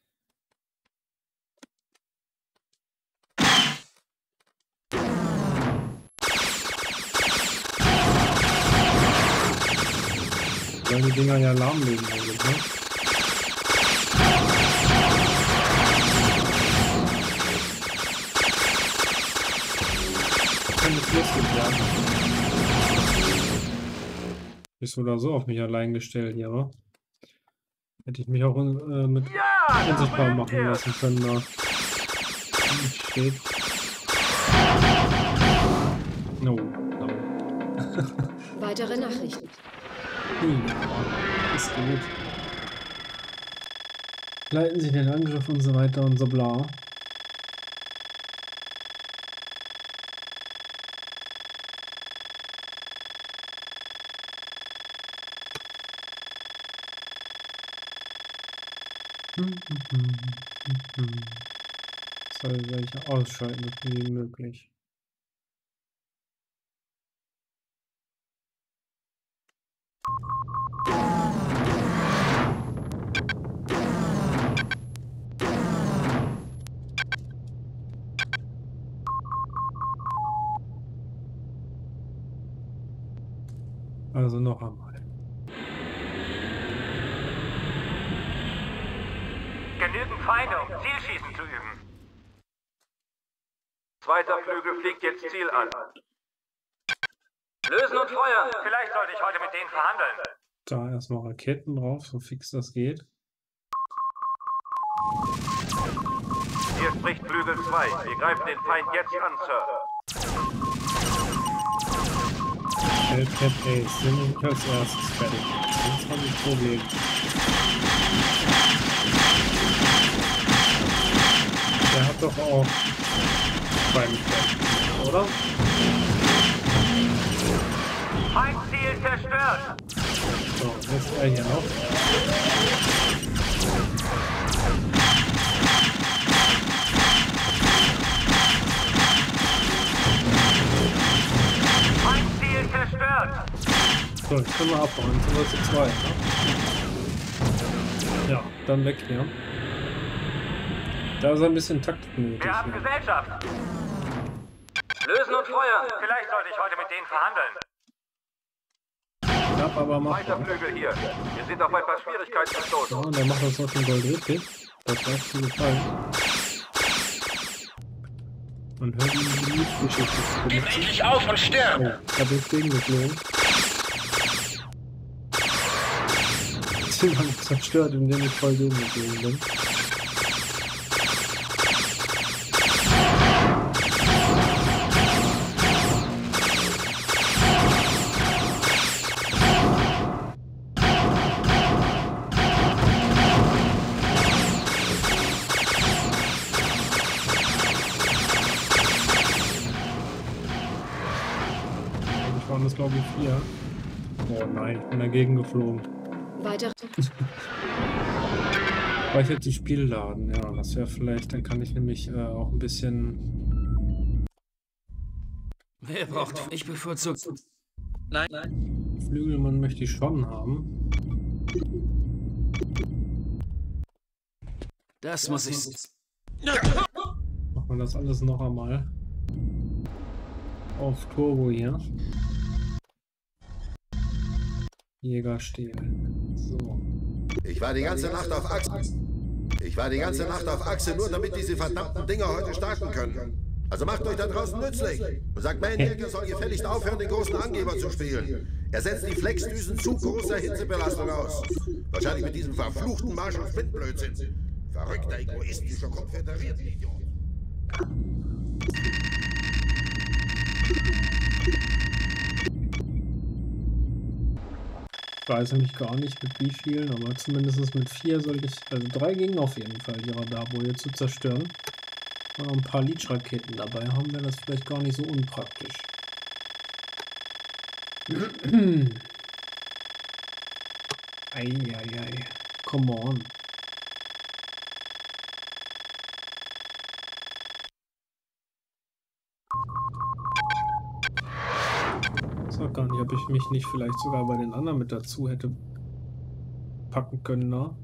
Sollen die Dinger ja lahmlegen eigentlich, ne? Kann das lustig werden. Ist oder so auf mich allein gestellt hier, wa? Hätte ich mich auch mit unsichtbar machen lassen können. Da. Steht. No. Weitere Nachrichten. Ja, ist gut. Leiten Sie den Angriff und so weiter und so bla. Soll welche ausschalten, wie möglich. Also noch einmal. Genügend Feinde, um Zielschießen zu üben. Zweiter Flügel fliegt jetzt Ziel an. Lösen und feuern. Vielleicht sollte ich heute mit denen verhandeln. Da erstmal Raketen drauf, so fix das geht. Hier spricht Flügel 2. Wir greifen den Feind jetzt an, Sir. Hellcat Ace, sind nicht als erstes fertig. Jetzt habe ich Problem. Der hat doch auch Feindlichkeit, oder? Feindziel zerstört! So, jetzt er hier noch. Feindziel zerstört! So, jetzt können wir abbauen. Jetzt sind wir zu zweit, ne? Ja, dann weg hier. Da ist ein bisschen Takt nötig. Wir haben Gesellschaft! Lösen und feuern! Vielleicht sollte ich heute mit denen verhandeln. Ja, aber mach Weiter Flügel hier. Wir sind auf ein paar Schwierigkeiten gestoßen. Ja, der macht uns noch den Gold richtig. Das hat viel gefallen. Und hört die Liedgeschichte. Gib endlich auf und stirb! Oh, ich hab jetzt gegengeflogen. Den habe ich zerstört, indem ich voll gegengeflogen bin. Waren das glaube ich 4. Oh nein, ich bin dagegen geflogen. Weiter. Speichert die Spieldaten, ja, das wäre vielleicht, dann kann ich nämlich auch ein bisschen. Wer braucht? Ich bevorzuge. Nein. Flügelmann möchte ich schon haben. Das muss ich. Machen wir das alles noch einmal. Auf Turbo hier. Jäger stehen. So. Ich war die ganze Nacht auf Achse. Nur damit diese verdammten Dinger heute starten können. Also macht euch da draußen nützlich. Und sagt Maniac, er soll gefälligst aufhören, den großen Angeber zu spielen. Er setzt die Flexdüsen zu großer Hitzebelastung aus. Wahrscheinlich mit diesem verfluchten Marsch- und Spindblödsinn. Verrückter, egoistischer, konföderierter Idiot. Ich weiß nämlich gar nicht mit wie vielen, aber zumindest mit 4 soll ich, also 3 gingen auf jeden Fall, die Radar-Boje hier zu zerstören. Wenn wir ein paar Leech-Raketen dabei haben, wäre das vielleicht gar nicht so unpraktisch. Eieiei, come on. Ich sag gar nicht, ob ich mich nicht vielleicht sogar bei den anderen mit dazu hätte packen können, ne?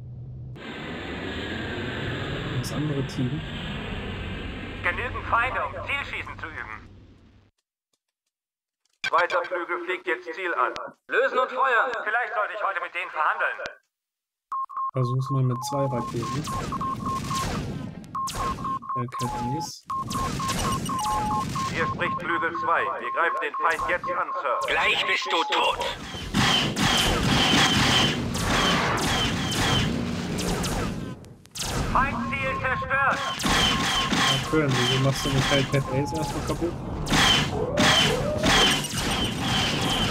Das andere Team. Genügend Feinde, um Zielschießen zu üben. Zweiter Flügel fliegt jetzt Ziel an. Lösen und feuern. Vielleicht sollte ich heute mit denen verhandeln. Versuch's mal mit 2 Raketen. Hellcat Ace. Hier spricht Flügel 2. Wir greifen den Feind jetzt an, Sir. Gleich bist du tot. Feindziel zerstört. Ja, schön. Wieso machst du mit Hellcat Ace erstmal kaputt?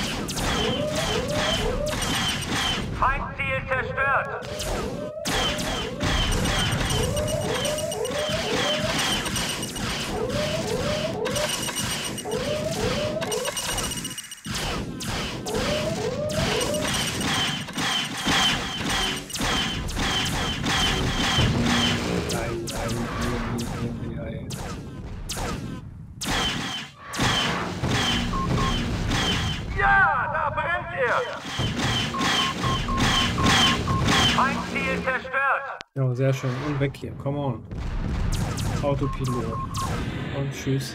Ja, sehr schön. Und weg hier. Come on. Autopilot. Und tschüss.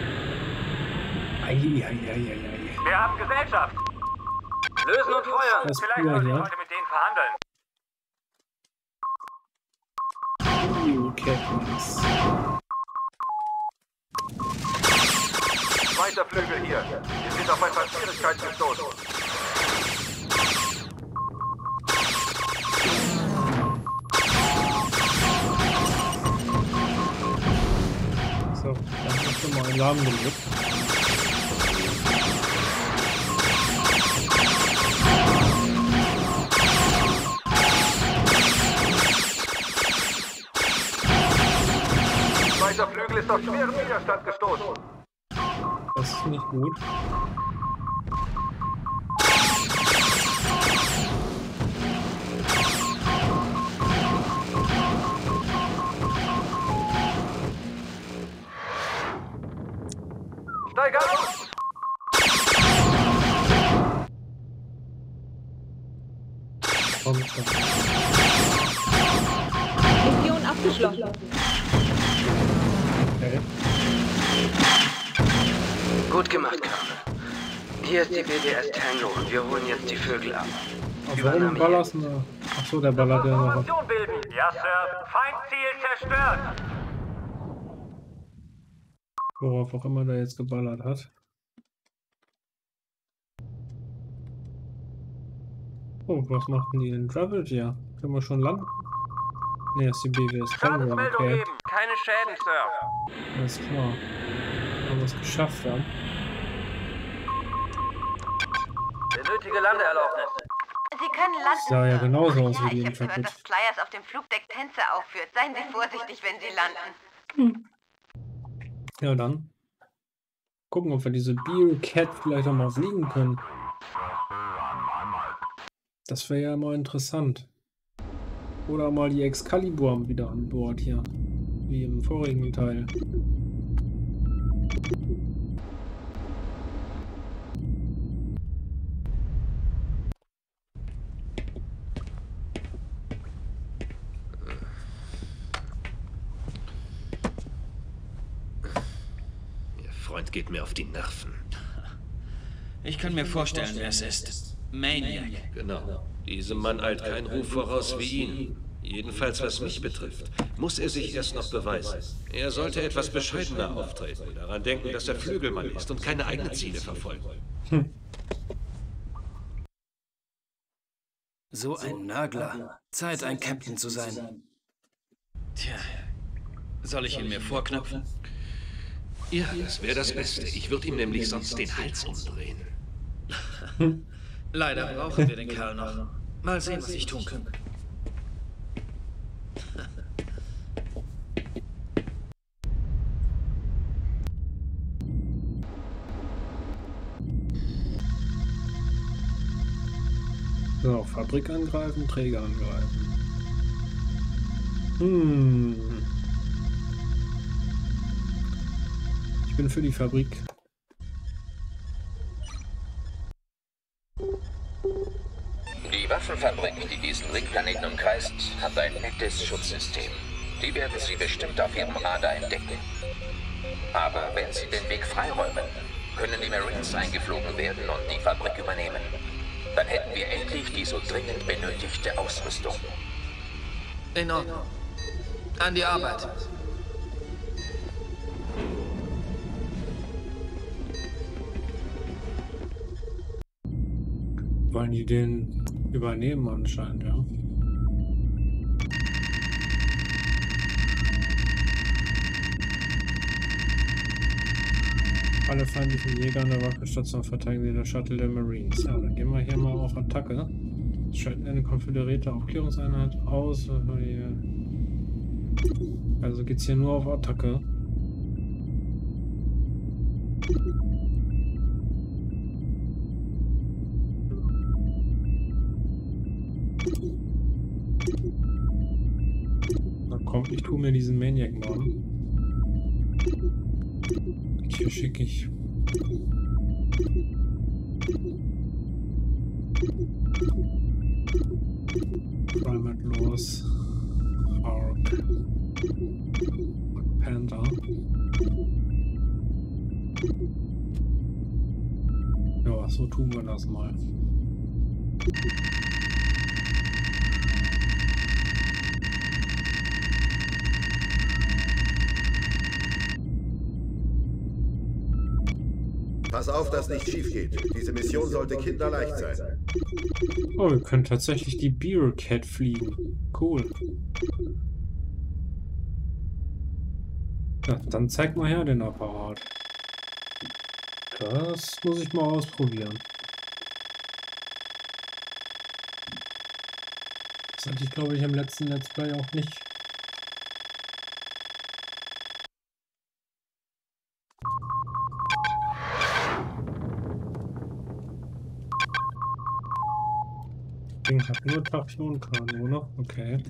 Eieieiei. Wir haben Gesellschaft. Lösen und feuern. Das Vielleicht Pur sollte ich hier. heute mit denen verhandeln. Captains. Zweiter Flügel hier. Wir sind auf ein paar Schwierigkeiten gestoßen. So, dann hast du mal einen Alarm gelegt. Zweiter Flügel ist auf schweren Widerstand gestoßen. Das ist nicht gut. Steig aus! Kommt schon. Mission abgeschlossen. Okay. Gut gemacht, Colonel. Hier ist die BDS Tango und wir holen jetzt die Vögel ab. Warum ballerst du? Achso, der ballert ja noch. Formation bilden. Ja, Sir. Feindziel zerstört. Worauf auch immer der jetzt geballert hat. Oh, was machen die in Travel hier? Können wir schon landen? Ne, ist die BWS Tango, Schadensmeldung okay. geben. Keine Schäden, Sir. Alles klar. Haben wir es geschafft, ja. Benötige Landeerlaubnis. Sie können landen. Sah ja genauso aus Ja, wie die ich habe gehört, Intrepid. dass Flyers auf dem Flugdeck Tänze aufführt. Seien Sie vorsichtig, wenn Sie landen. Ja, dann gucken, ob wir diese Bearcat vielleicht auch mal fliegen können. Das wäre ja mal interessant. Oder mal die Excalibur wieder an Bord hier. Wie im vorigen Teil. Freund geht mir auf die Nerven. Ich kann mir vorstellen, wer es ist. Maniac. Genau. Diesem Mann eilt kein Ruf voraus wie ihn. Jedenfalls, was mich betrifft, muss er sich erst noch beweisen. Er sollte etwas bescheidener auftreten, daran denken, dass er Flügelmann ist und keine eigenen Ziele verfolgen. So ein Nörgler. Zeit, ein Captain zu sein. Tja, soll ich ihn mir vorknöpfen? Ja, das wäre das Beste. Ich würde ihm nämlich sonst den Hals umdrehen. Leider brauchen wir den Kerl noch. Mal sehen, was ich tun kann. So, Fabrik angreifen, Träger angreifen. Ich bin für die Fabrik. Die Waffenfabrik, die diesen Ringplaneten umkreist, hat ein nettes Schutzsystem. Die werden Sie bestimmt auf Ihrem Radar entdecken. Aber wenn Sie den Weg freiräumen, können die Marines eingeflogen werden und die Fabrik übernehmen. Dann hätten wir endlich die so dringend benötigte Ausrüstung. In Ordnung. An die Arbeit. Wollen die den übernehmen anscheinend, ja. Alle feindlichen Jäger an der Wachestation verteidigen sie das Shuttle der Marines. Ja, dann gehen wir hier mal auf Attacke. Schalten eine konföderierte Aufklärungseinheit aus. Also geht's hier nur auf Attacke. Na komm, ich tue mir diesen Maniac mal an. Hier schicke ich. Primate los. Panther. Ja, so tun wir das mal. Pass auf, dass nicht schief geht. Diese Mission sollte kinderleicht sein. Oh, wir können tatsächlich die Bearcat fliegen. Cool. Ja, dann zeig mal her den Apparat. Das muss ich mal ausprobieren. Das hatte ich, glaube ich, im letzten Let's Play auch nicht. Ding hat nur Tractionkanone, okay.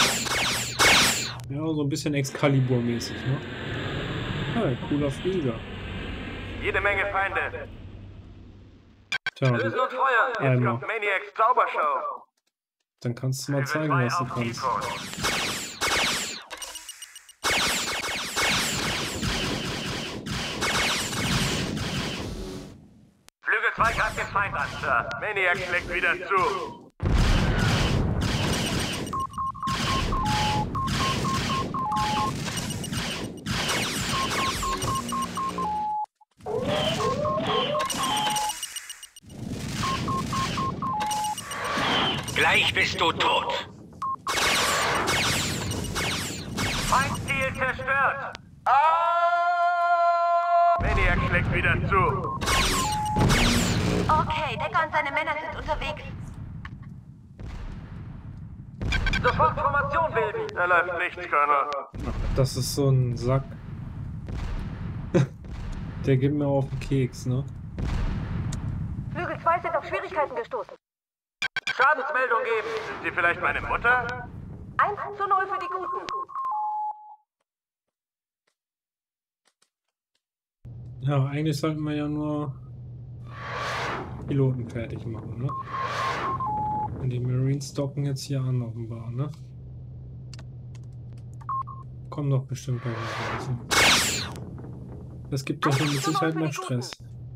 Ja, so ein bisschen Excalibur-mäßig, ne? Ja, cooler Flieger. Jede Menge Feinde. Tja, Lösen und feuern. Jetzt kommt Maniacs Zaubershow. dann kannst du mal zeigen, was du kannst. Flügel 2 greift den Feind an, Sir. Maniac schlägt wieder zu. Gleich bist du tot. Feindziel zerstört. Maniac schlägt wieder zu. Okay, Decker und seine Männer sind unterwegs. Sofort Formation bilden. Da läuft nichts, Colonel. Das ist so ein Sack. Der geht mir auf den Keks, ne? Flügel 2 sind auf Schwierigkeiten gestoßen. Schadensmeldung geben. Sind Sie vielleicht meine Mutter? 1:0 für die Guten. Ja, eigentlich sollten wir ja nur Piloten fertig machen, ne? Und die Marines docken jetzt hier an offenbar, ne? Kommen doch bestimmt noch was. Das gibt doch mit Sicherheit noch Stress.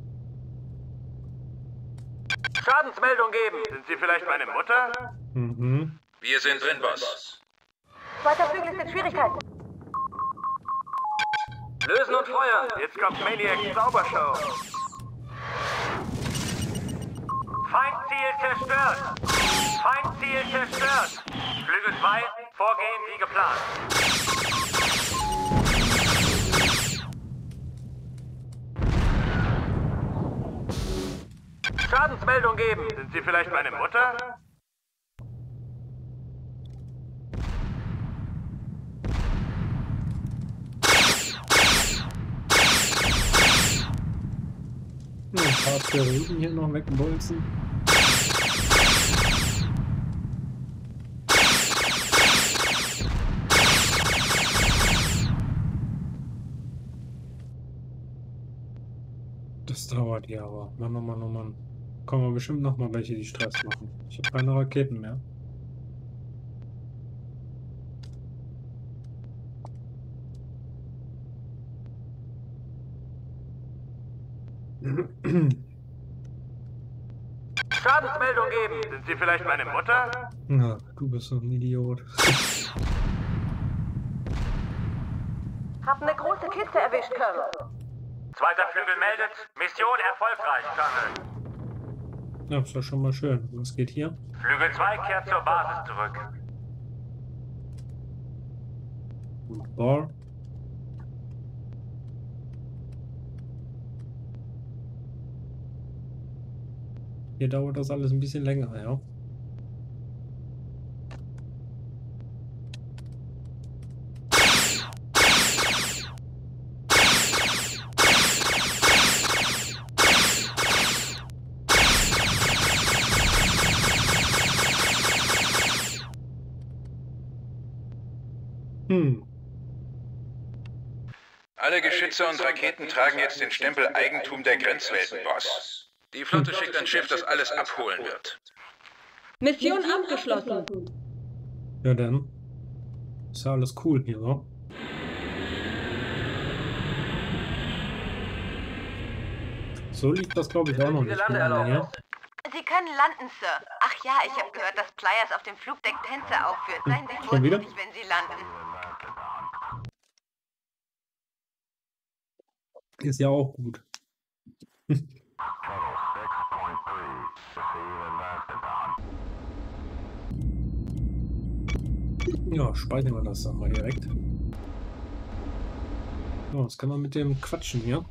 Schadensmeldung geben. Sind Sie vielleicht meine Mutter? Mhm. Wir sind drin, Boss. Zweiter Flügel ist in Schwierigkeiten. Lösen und feuern. Jetzt kommt Maniacs Zaubershow. Feindziel zerstört. Feindziel zerstört. Flügel 2, vorgehen wie geplant. Schadensmeldung geben. Sind Sie vielleicht meine Mutter? Ein paar Asteroiden hier noch wegbolzen. Das dauert ja aber. Mann, oh Mann, oh Mann. Kommen wir bestimmt noch mal welche, die Stress machen. Ich habe keine Raketen mehr. Schadensmeldung geben. Sind Sie vielleicht meine Mutter? Na, du bist so ein Idiot. Hab eine große Kiste erwischt, Colonel. Zweiter Flügel meldet. Mission erfolgreich, Colonel. Ja, ist doch schon mal schön. Was geht hier? Flügel 2 kehrt zur Basis zurück. Wunderbar. Hier dauert das alles ein bisschen länger, ja. Alle Geschütze und Raketen tragen jetzt den Stempel Eigentum der Grenzwelten, Boss. Die Flotte schickt ein Schiff, das alles abholen wird. Mission abgeschlossen. Ja dann. Ist ja alles cool hier, so. So liegt das, glaube ich, auch noch nicht. Hier. Sie können landen, Sir. Ach ja, ich habe gehört, dass Pliers auf dem Flugdeck Tänze aufführt. Seien Sie vorsichtig, wenn Sie landen. Ist ja auch gut. Ja, speichern wir das dann mal direkt. So, jetzt kann man mit dem quatschen hier.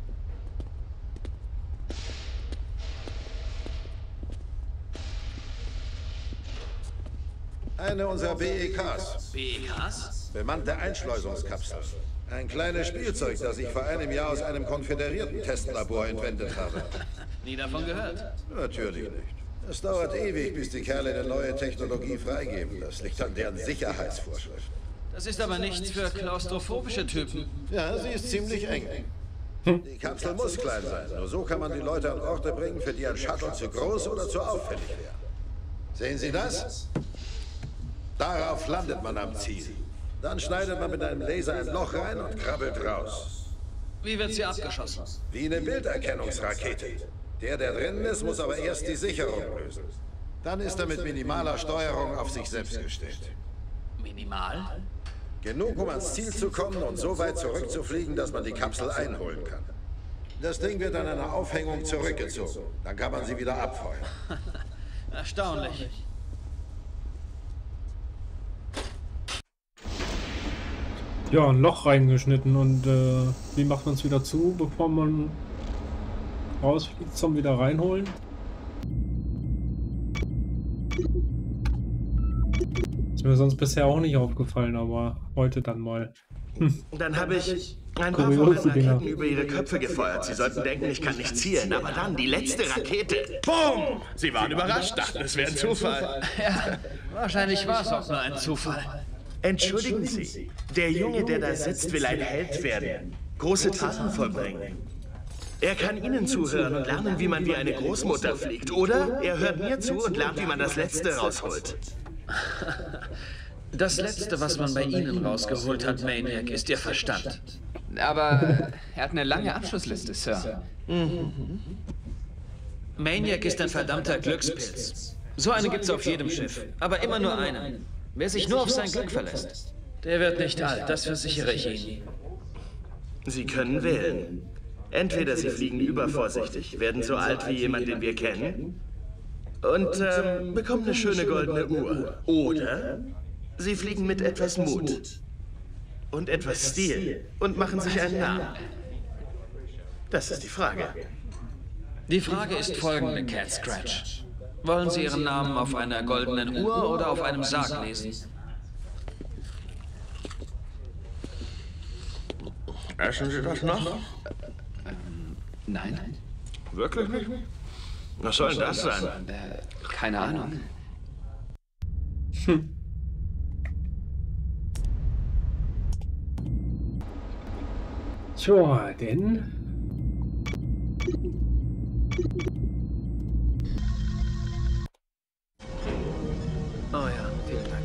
Eine unserer BEKs. BEKs? Bemannte Einschleusungskapsel. Ein kleines Spielzeug, das ich vor einem Jahr aus einem konföderierten Testlabor entwendet habe. Nie davon gehört? Natürlich nicht. Es dauert ewig, bis die Kerle eine neue Technologie freigeben. Das liegt an deren Sicherheitsvorschriften. Das ist aber nichts für klaustrophobische Typen. Ja, sie ist ziemlich eng. Die Kapsel muss klein sein. Nur so kann man die Leute an Orte bringen, für die ein Shuttle zu groß oder zu auffällig wäre. Sehen Sie das? Darauf landet man am Ziel. Dann schneidet man mit einem Laser ein Loch rein und krabbelt raus. Wie wird sie abgeschossen? Wie eine Bilderkennungsrakete. Der drin ist, muss aber erst die Sicherung lösen. Dann ist er mit minimaler Steuerung auf sich selbst gestellt. Minimal? Genug, um ans Ziel zu kommen und so weit zurückzufliegen, dass man die Kapsel einholen kann. Das Ding wird an einer Aufhängung zurückgezogen. Dann kann man sie wieder abfeuern. Erstaunlich. Ja, ein Loch reingeschnitten und wie macht man es wieder zu, bevor man rausfliegt, zum wieder reinholen? Ist mir sonst bisher auch nicht aufgefallen, aber heute dann mal. Dann habe ich ein paar von den Raketen über ihre Köpfe gefeuert. Sie sollten denken, ich kann nicht zielen, aber dann die letzte Rakete. Boom! Sie waren überrascht, dachten, es wäre ein Zufall. Ja, wahrscheinlich war es auch nur ein Zufall. Entschuldigen Sie, der Junge, der da sitzt, will ein Held werden. Große Taten vollbringen. Er kann Ihnen zuhören und lernen, wie man wie eine Großmutter fliegt. Oder er hört mir zu und lernt, wie man das Letzte rausholt. Das Letzte, was man bei Ihnen rausgeholt hat, Maniac, ist Ihr Verstand. Aber er hat eine lange Abschlussliste, Sir. Maniac ist ein verdammter Glückspilz. So einen gibt's auf jedem Schiff, aber immer nur einen. Wer sich nur auf sein Glück verlässt, der wird nicht alt, das versichere ich Ihnen. Sie können wählen. Entweder Sie fliegen übervorsichtig, werden so alt wie jemand, den wir kennen, und bekommen eine schöne goldene Uhr. Oder Sie fliegen mit etwas Mut und etwas Stil und machen sich einen Namen. Das ist die Frage. Die Frage ist folgende, Cat Scratch. Wollen Sie Ihren Namen auf einer goldenen Uhr oder auf einem Sarg lesen? Essen Sie das noch? Nein. Wirklich nicht? Was soll denn das sein? Keine Ahnung. Tja, denn... Oh ja, vielen Dank.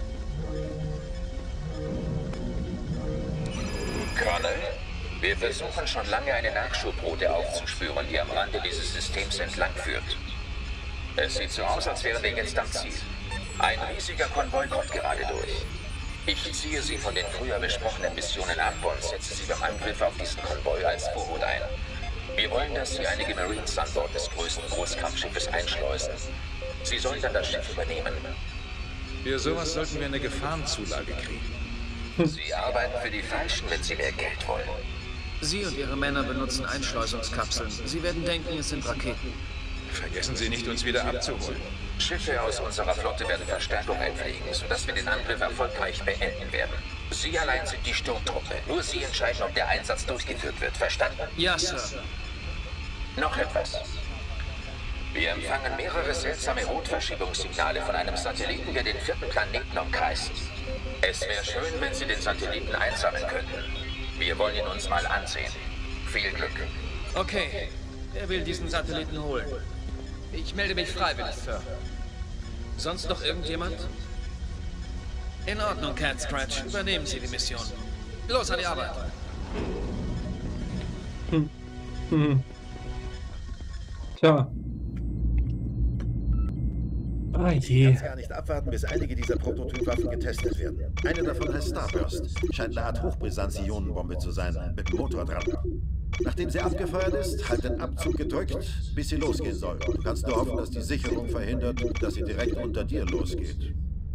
Colonel, wir versuchen schon lange eine Nachschubroute aufzuspüren, die am Rande dieses Systems entlang führt. Es sieht so aus, als wären wir jetzt am Ziel. Ein riesiger Konvoi kommt gerade durch. Ich ziehe Sie von den früher besprochenen Missionen ab und setze Sie beim Angriff auf diesen Konvoi als Vorhut ein. Wir wollen, dass Sie einige Marines an Bord des größten Großkampfschiffes einschleusen. Sie sollen dann das Schiff übernehmen. Für sowas sollten wir eine Gefahrenzulage kriegen. Sie arbeiten für die Falschen, wenn Sie mehr Geld wollen. Sie und Ihre Männer benutzen Einschleusungskapseln. Sie werden denken, es sind Raketen. Vergessen Sie nicht, uns wieder abzuholen. Schiffe aus unserer Flotte werden Verstärkung einfliegen, sodass wir den Angriff erfolgreich beenden werden. Sie allein sind die Sturmtruppe. Nur Sie entscheiden, ob der Einsatz durchgeführt wird. Verstanden? Ja, Sir. Noch etwas. Wir empfangen mehrere seltsame Rotverschiebungssignale von einem Satelliten, der den 4. Planeten umkreist. Es wäre schön, wenn Sie den Satelliten einsammeln könnten. Wir wollen ihn uns mal ansehen. Viel Glück. Okay, wer will diesen Satelliten holen? Ich melde mich freiwillig, Sir. Sonst noch irgendjemand? In Ordnung, Cat Scratch. Übernehmen Sie die Mission. Los an die Arbeit. Tja. Ah Ich je. kann gar nicht abwarten, bis einige dieser Prototypwaffen getestet werden. Eine davon heißt Starburst. Scheint eine Art Hochbrisanz-Ionenbombe zu sein, mit dem Motor dran. Nachdem sie abgefeuert ist, halt den Abzug gedrückt, bis sie losgehen soll. Du kannst nur hoffen, dass die Sicherung verhindert, dass sie direkt unter dir losgeht.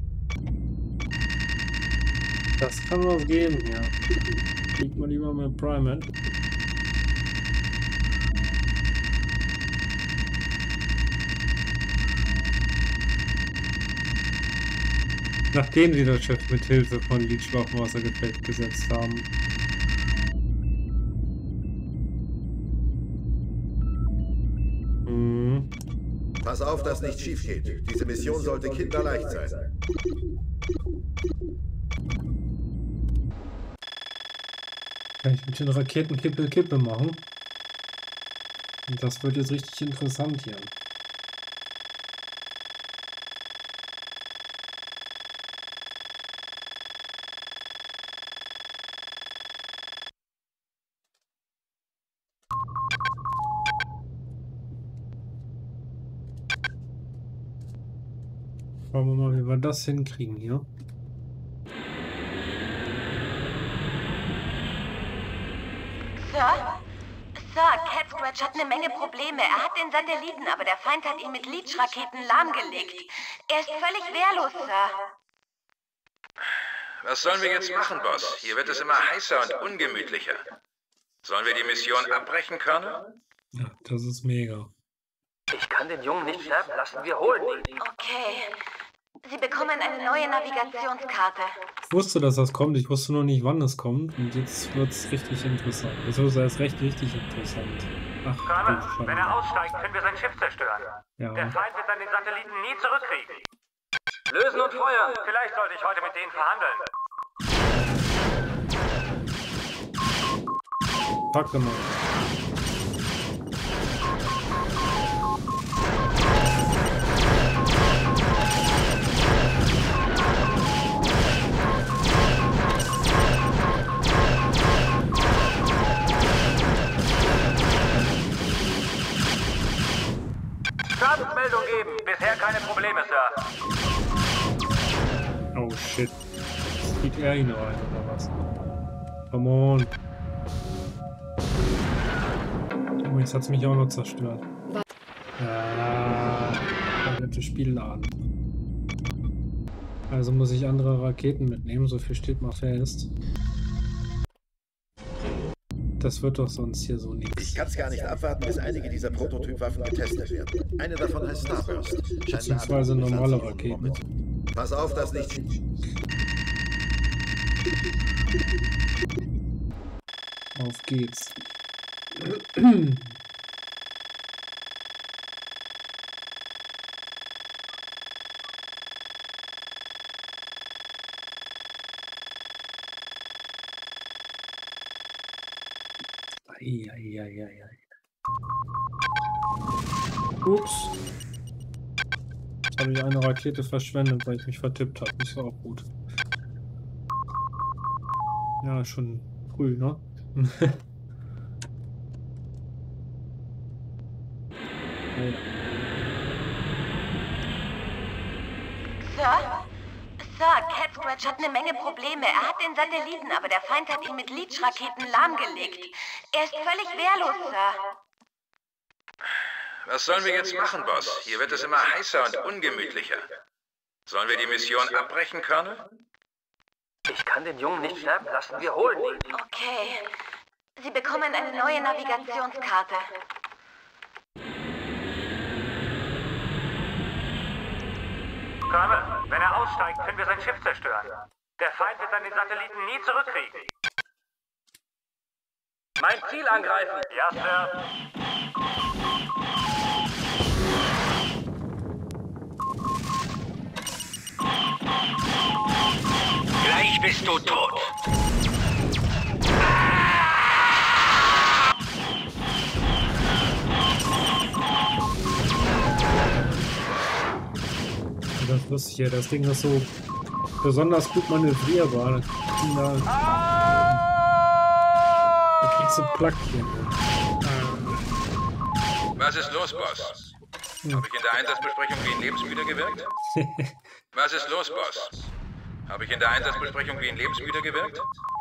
Das kann was geben, ja. Fliegt mal lieber mit Primate. Nachdem sie das Schiff mit Hilfe von Leechwaffen außer Gefecht gesetzt haben. Pass auf, dass nichts schief geht. Diese Mission sollte kinderleicht sein. Kann ich mit den Raketen Kippe machen? Und das wird jetzt richtig interessant hier. Schauen wir mal, wie wir das hinkriegen hier. Sir, Cat Scratch hat eine Menge Probleme. Er hat den Satelliten, aber der Feind hat ihn mit Leech-Raketen lahmgelegt. Er ist völlig wehrlos, Sir. Was sollen wir jetzt machen, Boss? Hier wird es immer heißer und ungemütlicher. Sollen wir die Mission abbrechen, Colonel? Ja, das ist mega. Ich kann den Jungen nicht sterben lassen. Wir holen ihn. Okay. Sie bekommen eine neue Navigationskarte. Ich wusste, dass das kommt. Ich wusste nur nicht, wann es kommt. Und jetzt wird es richtig interessant. Das ist erst richtig interessant. Ach, Colonel, wenn er aussteigt, können wir sein Schiff zerstören. Ja. Der Feind wird dann den Satelliten nie zurückkriegen. Lösen und feuern. Vielleicht sollte ich heute mit denen verhandeln. Pack mal. Schadensmeldung geben. Bisher keine Probleme, Sir. Oh shit. Zieht er ihn rein oder was? Come on. Oh, jetzt hat es mich auch noch zerstört. Komplette Spielladen. Also muss ich andere Raketen mitnehmen, so viel steht mal fest. Das wird doch sonst hier so nichts. Ich kann es gar nicht abwarten, bis einige dieser Prototypwaffen getestet werden. Eine davon heißt Starburst. Beziehungsweise normale Raketen. Pass auf, dass nicht... Auf geht's. Eieieiei. Ups. Jetzt habe ich eine Rakete verschwendet, weil ich mich vertippt habe. Ist auch gut. Ja, schon früh, ne? Naja. Sir, Cat Scratch hat eine Menge Probleme. Er hat den Satelliten, aber der Feind hat ihn mit Leech-Raketen lahmgelegt. Er ist völlig wehrlos, Sir. Was sollen wir jetzt machen, Boss? Hier wird es immer heißer und ungemütlicher. Sollen wir die Mission abbrechen, Colonel? Ich kann den Jungen nicht sterben lassen. Wir holen ihn. Okay. Sie bekommen eine neue Navigationskarte. Colonel, wenn er aussteigt, können wir sein Schiff zerstören. Der Feind wird dann den Satelliten nie zurückkriegen. Mein Ziel angreifen. Ja, Sir. Gleich bist du tot. Das wusste ich ja, das Ding ist so besonders gut manövrierbar. Da kriegst du Plackchen. Was ist los, Boss? Habe ich in der Einsatzbesprechung wie ein Lebensmüder gewirkt? Was ist los, Boss? Habe ich in der Einsatzbesprechung wie ein Lebensmüder gewirkt?